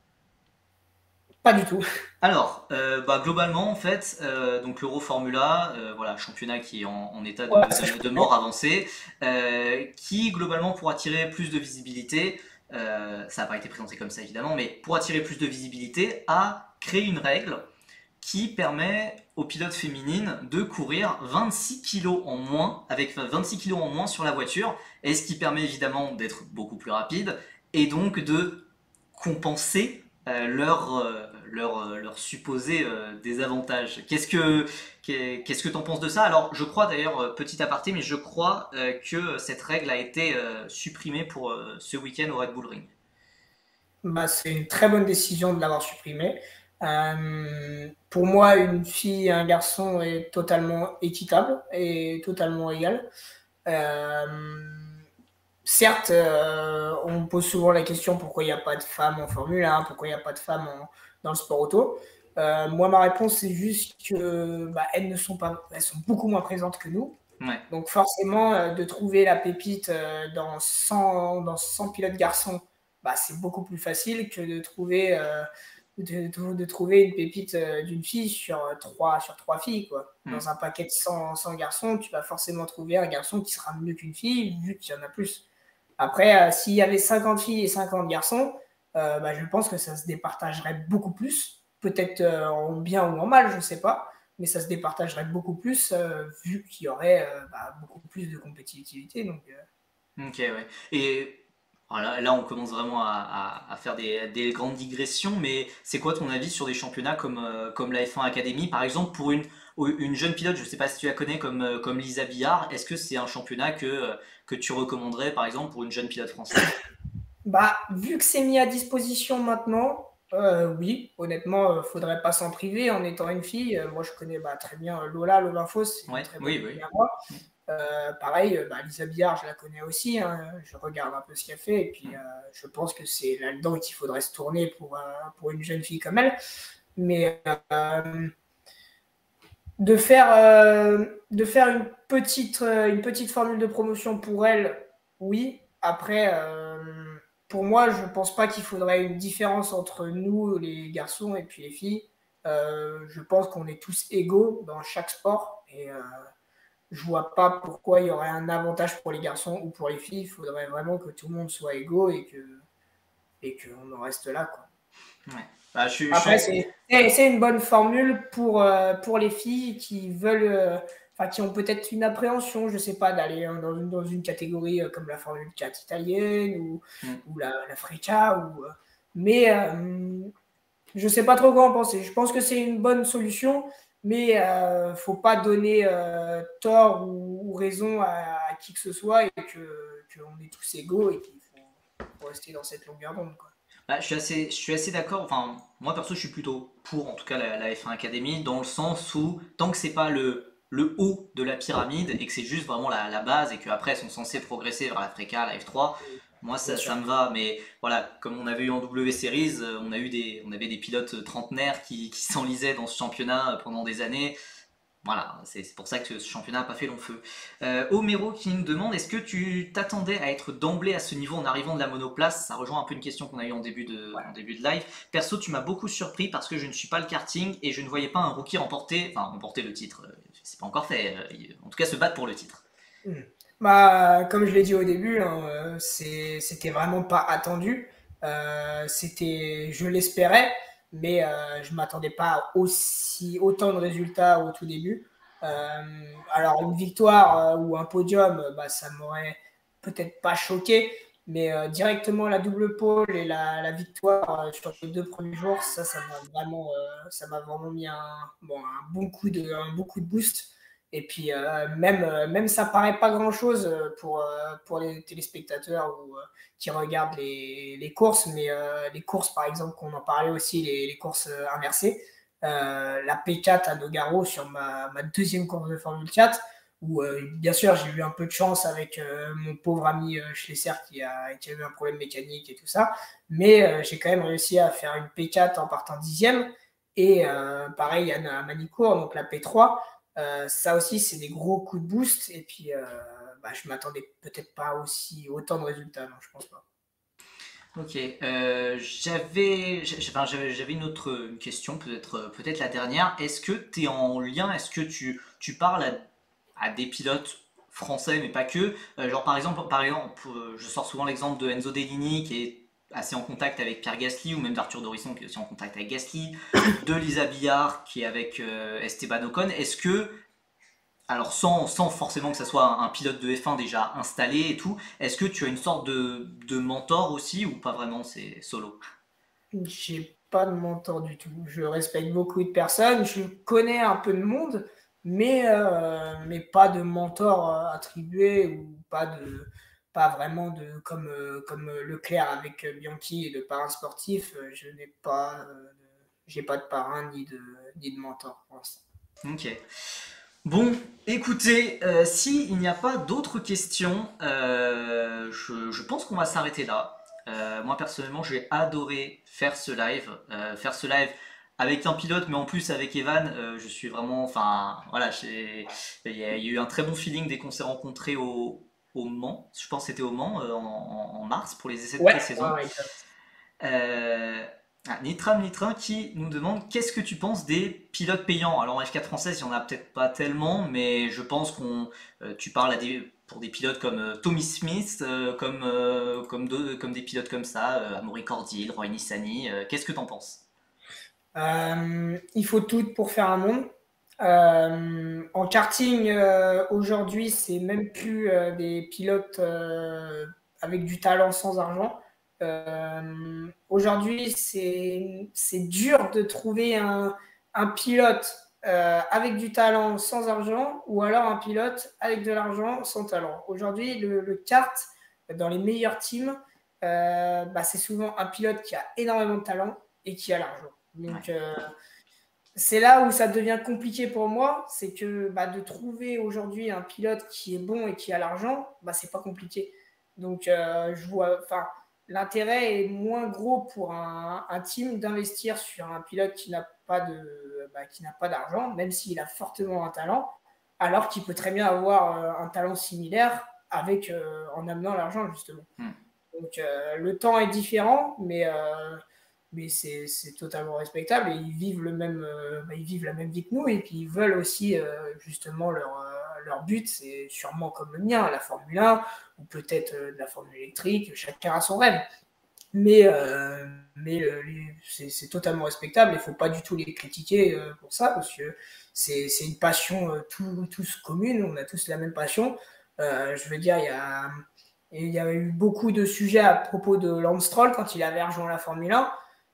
Pas du tout. Alors, euh, bah, globalement, en fait, euh, donc l'Euroformula, euh, voilà, championnat qui est en, en état de, Ouais, ça, je de- de connais. mort avancée, euh, qui globalement pour attirer plus de visibilité, euh, ça n'a pas été présenté comme ça évidemment, mais pour attirer plus de visibilité, a créé une règle qui permet aux pilotes féminines de courir vingt-six kilos en moins, avec vingt-six kilos en moins sur la voiture, et ce qui permet évidemment d'être beaucoup plus rapide, et donc de compenser euh, leur, euh, leur, euh, leur supposé euh, désavantage. Qu'est-ce que qu'est-ce que t'en penses de ça? Alors, je crois d'ailleurs, euh, petit aparté, mais je crois euh, que cette règle a été euh, supprimée pour euh, ce week-end au Red Bull Ring. Bah, c'est une très bonne décision de l'avoir supprimé. Euh, pour moi, une fille et un garçon est totalement équitable et totalement égal. Euh, certes, euh, on me pose souvent la question pourquoi il n'y a pas de femmes en Formule un, pourquoi il n'y a pas de femmes en- dans le sport auto. Euh, moi, ma réponse, c'est juste que bah, elles ne sont pas, elles sont beaucoup moins présentes que nous. Ouais. Donc forcément, euh, de trouver la pépite euh, dans cent, dans cent pilotes garçons, bah, c'est beaucoup plus facile que de trouver, euh, de, de, de trouver une pépite euh, d'une fille sur trois, sur trois filles. Quoi. Hmm. Dans un paquet de cent, cent garçons, tu vas forcément trouver un garçon qui sera mieux qu'une fille, vu qu'il y en a plus. Après, euh, s'il y avait cinquante filles et cinquante garçons, euh, bah, je pense que ça se départagerait beaucoup plus. Peut-être euh, en bien ou en mal, je ne sais pas. Mais ça se départagerait beaucoup plus euh, vu qu'il y aurait euh, bah, beaucoup plus de compétitivité. Donc, euh, Ok, ouais. Et voilà, là, on commence vraiment à, à- à faire des, des grandes digressions, mais c'est quoi ton avis sur des championnats comme, euh, comme la F un Academy? Par exemple, pour une, une jeune pilote, je ne sais pas si tu la connais comme, euh, comme Lisa Billard, est-ce que c'est un championnat que, euh, que tu recommanderais, par exemple, pour une jeune pilote française? bah, vu que c'est mis à disposition maintenant, euh, oui, honnêtement, il ne faudrait pas s'en priver en étant une fille. Euh, moi, je connais bah, très bien Lola, Lola Foss, c'est une Ouais, très bonne oui, amie oui. à moi. Euh, pareil, bah, Lisa Billard, je la connais aussi. Hein, je regarde un peu ce qu'elle fait. Et puis, euh, je pense que c'est là-dedans qu'il faudrait se tourner pour, euh, pour une jeune fille comme elle. Mais euh, de, faire, euh, de faire une petite, euh, une petite formule de promotion pour elle, oui. Après, euh, pour moi, je ne pense pas qu'il faudrait une différence entre nous, les garçons, et puis les filles. Euh, je pense qu'on est tous égaux dans chaque sport. Et euh, je vois pas pourquoi il y aurait un avantage pour les garçons ou pour les filles. Il faudrait vraiment que tout le monde soit égaux et que et qu'on en reste là, quoi. Ouais. Bah, je, suis- je suis Après, en- c'est c'est une bonne formule pour, euh, pour les filles qui veulent, euh, enfin, qui ont peut-être une appréhension, je sais pas, d'aller hein, dans, une, dans une catégorie euh, comme la Formule quatre italienne ou, Hmm. ou la, la Freca. Ou, euh, mais euh, Je ne sais pas trop quoi en penser. Je pense que c'est une bonne solution, mais il euh, ne faut pas donner euh, tort ou, ou raison à, à qui que ce soit et qu'on est tous égaux et qu'il faut, faut rester dans cette longueur d'onde, quoi. Bah, je suis assez, je suis assez d'accord. Enfin, moi perso, je suis plutôt pour, en tout cas, la, la F un Academy, dans le sens où tant que c'est pas le, le haut de la pyramide et que c'est juste vraiment la, la base et qu'après ils sont censés progresser vers la Freca, la F trois, moi Bien ça, sûr. ça me va. Mais voilà, comme on avait eu en W Series, euh, on a eu des, on avait des pilotes trentenaires qui, qui s'enlisaient dans ce championnat euh, pendant des années. Voilà, c'est c'est pour ça que ce championnat n'a pas fait long feu. Euh, Homero qui nous demande, est-ce que tu t'attendais à être d'emblée à ce niveau en arrivant de la monoplace? Ça rejoint un peu une question qu'on a eue en début de, en début de live. Perso, tu m'as beaucoup surpris parce que je ne suis pas le karting et je ne voyais pas un rookie remporter, enfin remporter le titre. Euh, C'est pas encore fait. euh, En tout cas, se battre pour le titre. Mmh. Bah, comme je l'ai dit au début, hein, euh, c'est- c'était vraiment pas attendu. Euh, c'était, je l'espérais, mais euh, je m'attendais pas à aussi autant de résultats au tout début. Euh, alors une victoire euh, ou un podium, euh, bah, ça m'aurait peut-être pas choqué, mais euh, directement la double pole et la, la victoire euh, sur les deux premiers jours, ça, ça m'a vraiment, euh, ça m'a vraiment mis un, bon, un bon coup de, un bon coup de boost. Et puis, euh, même, euh, même ça paraît pas grand-chose pour, euh, pour les téléspectateurs ou, euh, qui regardent les, les courses, mais euh, les courses, par exemple, qu'on en parlait aussi, les, les courses euh, inversées, euh, la P quatre à Nogaro sur ma, ma deuxième course de Formule quatre, où euh, bien sûr j'ai eu un peu de chance avec euh, mon pauvre ami euh, Schlesser qui a, qui a eu un problème mécanique et tout ça, mais euh, j'ai quand même réussi à faire une P quatre en partant dixième, et euh, pareil à Manicourt, donc la P trois. Euh, ça aussi, c'est des gros coups de boost. Et puis, euh, bah, je m'attendais peut-être pas aussi autant de résultats, non, je pense pas. Ok, euh, j'avais j'ai- enfin, j'avais j'avais une autre question, peut-être peut-être la dernière. Est-ce que tu es en lien, est-ce que tu, tu parles à, à des pilotes français, mais pas que? Euh, genre par exemple, par exemple, euh, je sors souvent l'exemple de Enzo Dellini qui est assez en contact avec Pierre Gasly, ou même d'Arthur Dorisson qui est aussi en contact avec Gasly, de Lisa Billard qui est avec euh, Esteban Ocon. Est-ce que alors sans, sans forcément que ça soit un, un pilote de F un déjà installé et tout, est-ce que tu as une sorte de, de mentor aussi ou pas vraiment, c'est solo? J'ai pas de mentor du tout. Je respecte beaucoup de personnes. Je connais un peu de monde, mais, euh, mais pas de mentor euh, attribué ou pas de pas vraiment de comme, euh, comme Leclerc avec euh, Bianchi et de parrain sportif. euh, Je n'ai pas, euh, de- j'ai pas de parrain ni de, ni de mentor pour l'instant. Ok. Bon, écoutez, euh, s'il n'y a pas d'autres questions, euh, je, je pense qu'on va s'arrêter là. Euh, moi personnellement, j'ai adoré faire ce live, euh, faire ce live avec un pilote, mais en plus avec Evan. Euh, je suis vraiment, enfin, voilà, j'ai- il y, a il y a eu un très bon feeling dès qu'on s'est rencontrés au, au Mans. Je pense que c'était au Mans euh, en, en- en mars pour les essais de Ouais, pré-saison. ouais, ouais. Euh, ah, Nitram Nitrin qui nous demande qu'est-ce que tu penses des pilotes payants? Alors en F quatre française, il n'y en a peut-être pas tellement, mais je pense qu'on euh, tu parles à des, pour des pilotes comme euh, Tommy Smith, euh, comme, euh, comme, de- comme des pilotes comme ça, euh, Amaury Cordil, Roy Nissany. Euh, qu'est-ce que tu en penses? Euh, il faut tout pour faire un monde. Euh, en karting, euh, aujourd'hui, c'est même plus euh, des pilotes euh, avec du talent sans argent. Euh, aujourd'hui, c'est c'est dur de trouver un, un pilote euh, avec du talent sans argent ou alors un pilote avec de l'argent sans talent. Aujourd'hui, le, le kart, dans les meilleurs teams, euh, bah, c'est souvent un pilote qui a énormément de talent et qui a l'argent. Ouais. Donc, euh, c'est là où ça devient compliqué pour moi, c'est que bah, de trouver aujourd'hui un pilote qui est bon et qui a l'argent, bah, c'est pas compliqué. Donc, euh, je vois, enfin, l'intérêt est moins gros pour un, un team d'investir sur un pilote qui n'a pas de, bah, qui n'a pas d'argent, même s'il a fortement un talent, alors qu'il peut très bien avoir euh, un talent similaire avec euh, en amenant l'argent justement. Hmm. Donc, euh, le temps est différent, mais euh, mais c'est totalement respectable et ils vivent le même euh, bah, ils vivent la même vie que nous et puis ils veulent aussi euh, justement leur euh, leur but, c'est sûrement comme le mien, la Formule un ou peut-être euh, de la Formule électrique, chacun a son rêve, mais euh, mais euh, c'est totalement respectable, il faut pas du tout les critiquer euh, pour ça parce que c'est une passion euh, tout, tous commune, on a tous la même passion. Euh, je veux dire, il y a il y a eu beaucoup de sujets à propos de Lance Stroll quand il avait rejoint la Formule un.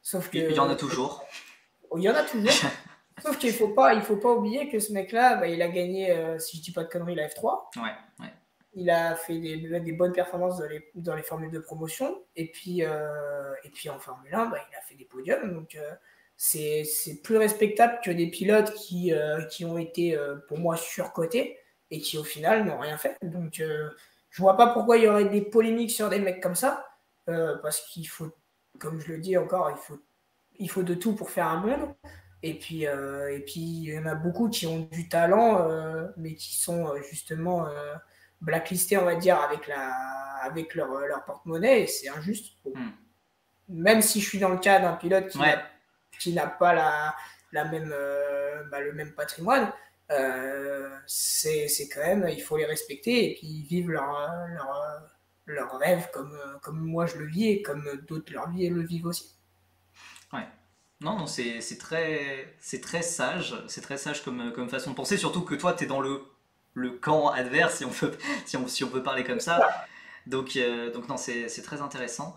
Sauf que, Il y en a toujours. Oh, il y en a toujours. Sauf qu'il ne faut pas, il faut pas oublier que ce mec-là, bah, il a gagné, euh, si je dis pas de conneries, la F trois. Ouais, ouais. Il a fait des, des bonnes performances dans les, dans les formules de promotion. Et puis, euh, et puis en Formule un, bah, il a fait des podiums. Donc, euh, c'est plus respectable que des pilotes qui, euh, qui ont été, euh, pour moi, surcotés et qui, au final, n'ont rien fait. Donc, euh, je vois pas pourquoi il y aurait des polémiques sur des mecs comme ça. Euh, parce qu'il faut, comme je le dis encore, il faut, il faut de tout pour faire un monde. Et puis, euh, et puis, il y en a beaucoup qui ont du talent, euh, mais qui sont euh, justement euh, blacklistés, on va dire, avec, la, avec leur, leur porte-monnaie, et c'est injuste. Bon. Hmm. Même si je suis dans le cas d'un pilote qui ouais. n'a pas la, la même, euh, bah, le même patrimoine, euh, c'est quand même, il faut les respecter et puis vivre leur, leur, leur rêve comme, comme moi je le vis et comme d'autres leur vie le vivent aussi. Ouais. Non, non, c'est très, très sage, c'est très sage comme, comme façon de penser, surtout que toi, tu es dans le, le camp adverse, si on peut, si on, si on peut parler comme ça. Donc, euh, donc non, c'est très intéressant.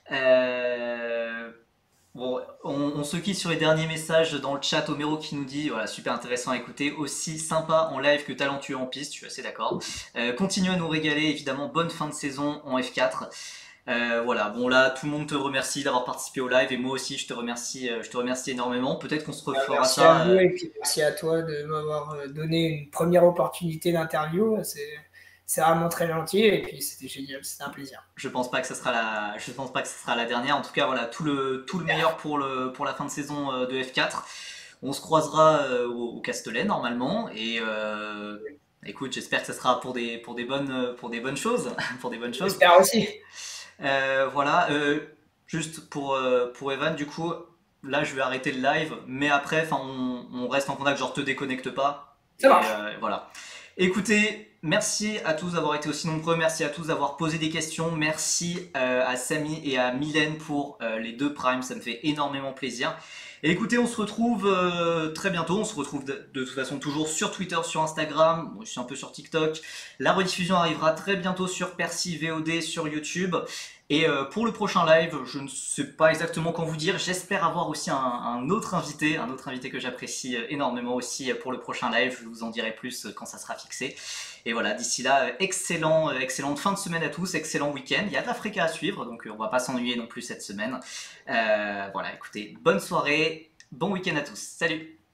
Euh, bon, on, on se quitte sur les derniers messages dans le chat. Homero qui nous dit, voilà, super intéressant à écouter, aussi sympa en live que talentueux en piste, je suis assez d'accord. Euh, continuez à nous régaler, évidemment, bonne fin de saison en F quatre. Euh, voilà, bon là, tout le monde te remercie d'avoir participé au live et moi aussi, je te remercie, je te remercie énormément. Peut-être qu'on se refera merci ça. Merci à vous euh... et puis merci à toi de m'avoir donné une première opportunité d'interview. C'est vraiment très gentil et puis c'était génial, c'était un plaisir. Je pense pas que ce sera la, je pense pas que ce sera la dernière. En tout cas, voilà, tout le, tout le meilleur pour le, pour la fin de saison de F quatre. On se croisera au, au Castellet normalement et. Euh... Écoute, j'espère que ce sera pour des, pour des bonnes, pour des bonnes choses, pour des bonnes choses. J'espère aussi. Euh, voilà, euh, juste pour, euh, pour Evan, du coup, là je vais arrêter le live, mais après, on, on reste en contact, genre te déconnecte pas. Ça marche. Euh, voilà. Écoutez, merci à tous d'avoir été aussi nombreux, merci à tous d'avoir posé des questions, merci euh, à Samy et à Mylène pour euh, les deux primes, ça me fait énormément plaisir. Et écoutez, on se retrouve euh, très bientôt, on se retrouve de, de toute façon toujours sur Twitter, sur Instagram, moi je suis un peu sur TikTok. La rediffusion arrivera très bientôt sur Percy V O D sur YouTube. Et euh, pour le prochain live, je ne sais pas exactement quand vous dire, j'espère avoir aussi un, un autre invité, un autre invité que j'apprécie énormément aussi pour le prochain live, je vous en dirai plus quand ça sera fixé. Et voilà, d'ici là, excellent, excellente fin de semaine à tous, excellent week-end. Il y a de la fréca à suivre, donc on va pas s'ennuyer non plus cette semaine. Euh, voilà, écoutez, bonne soirée, bon week-end à tous. Salut!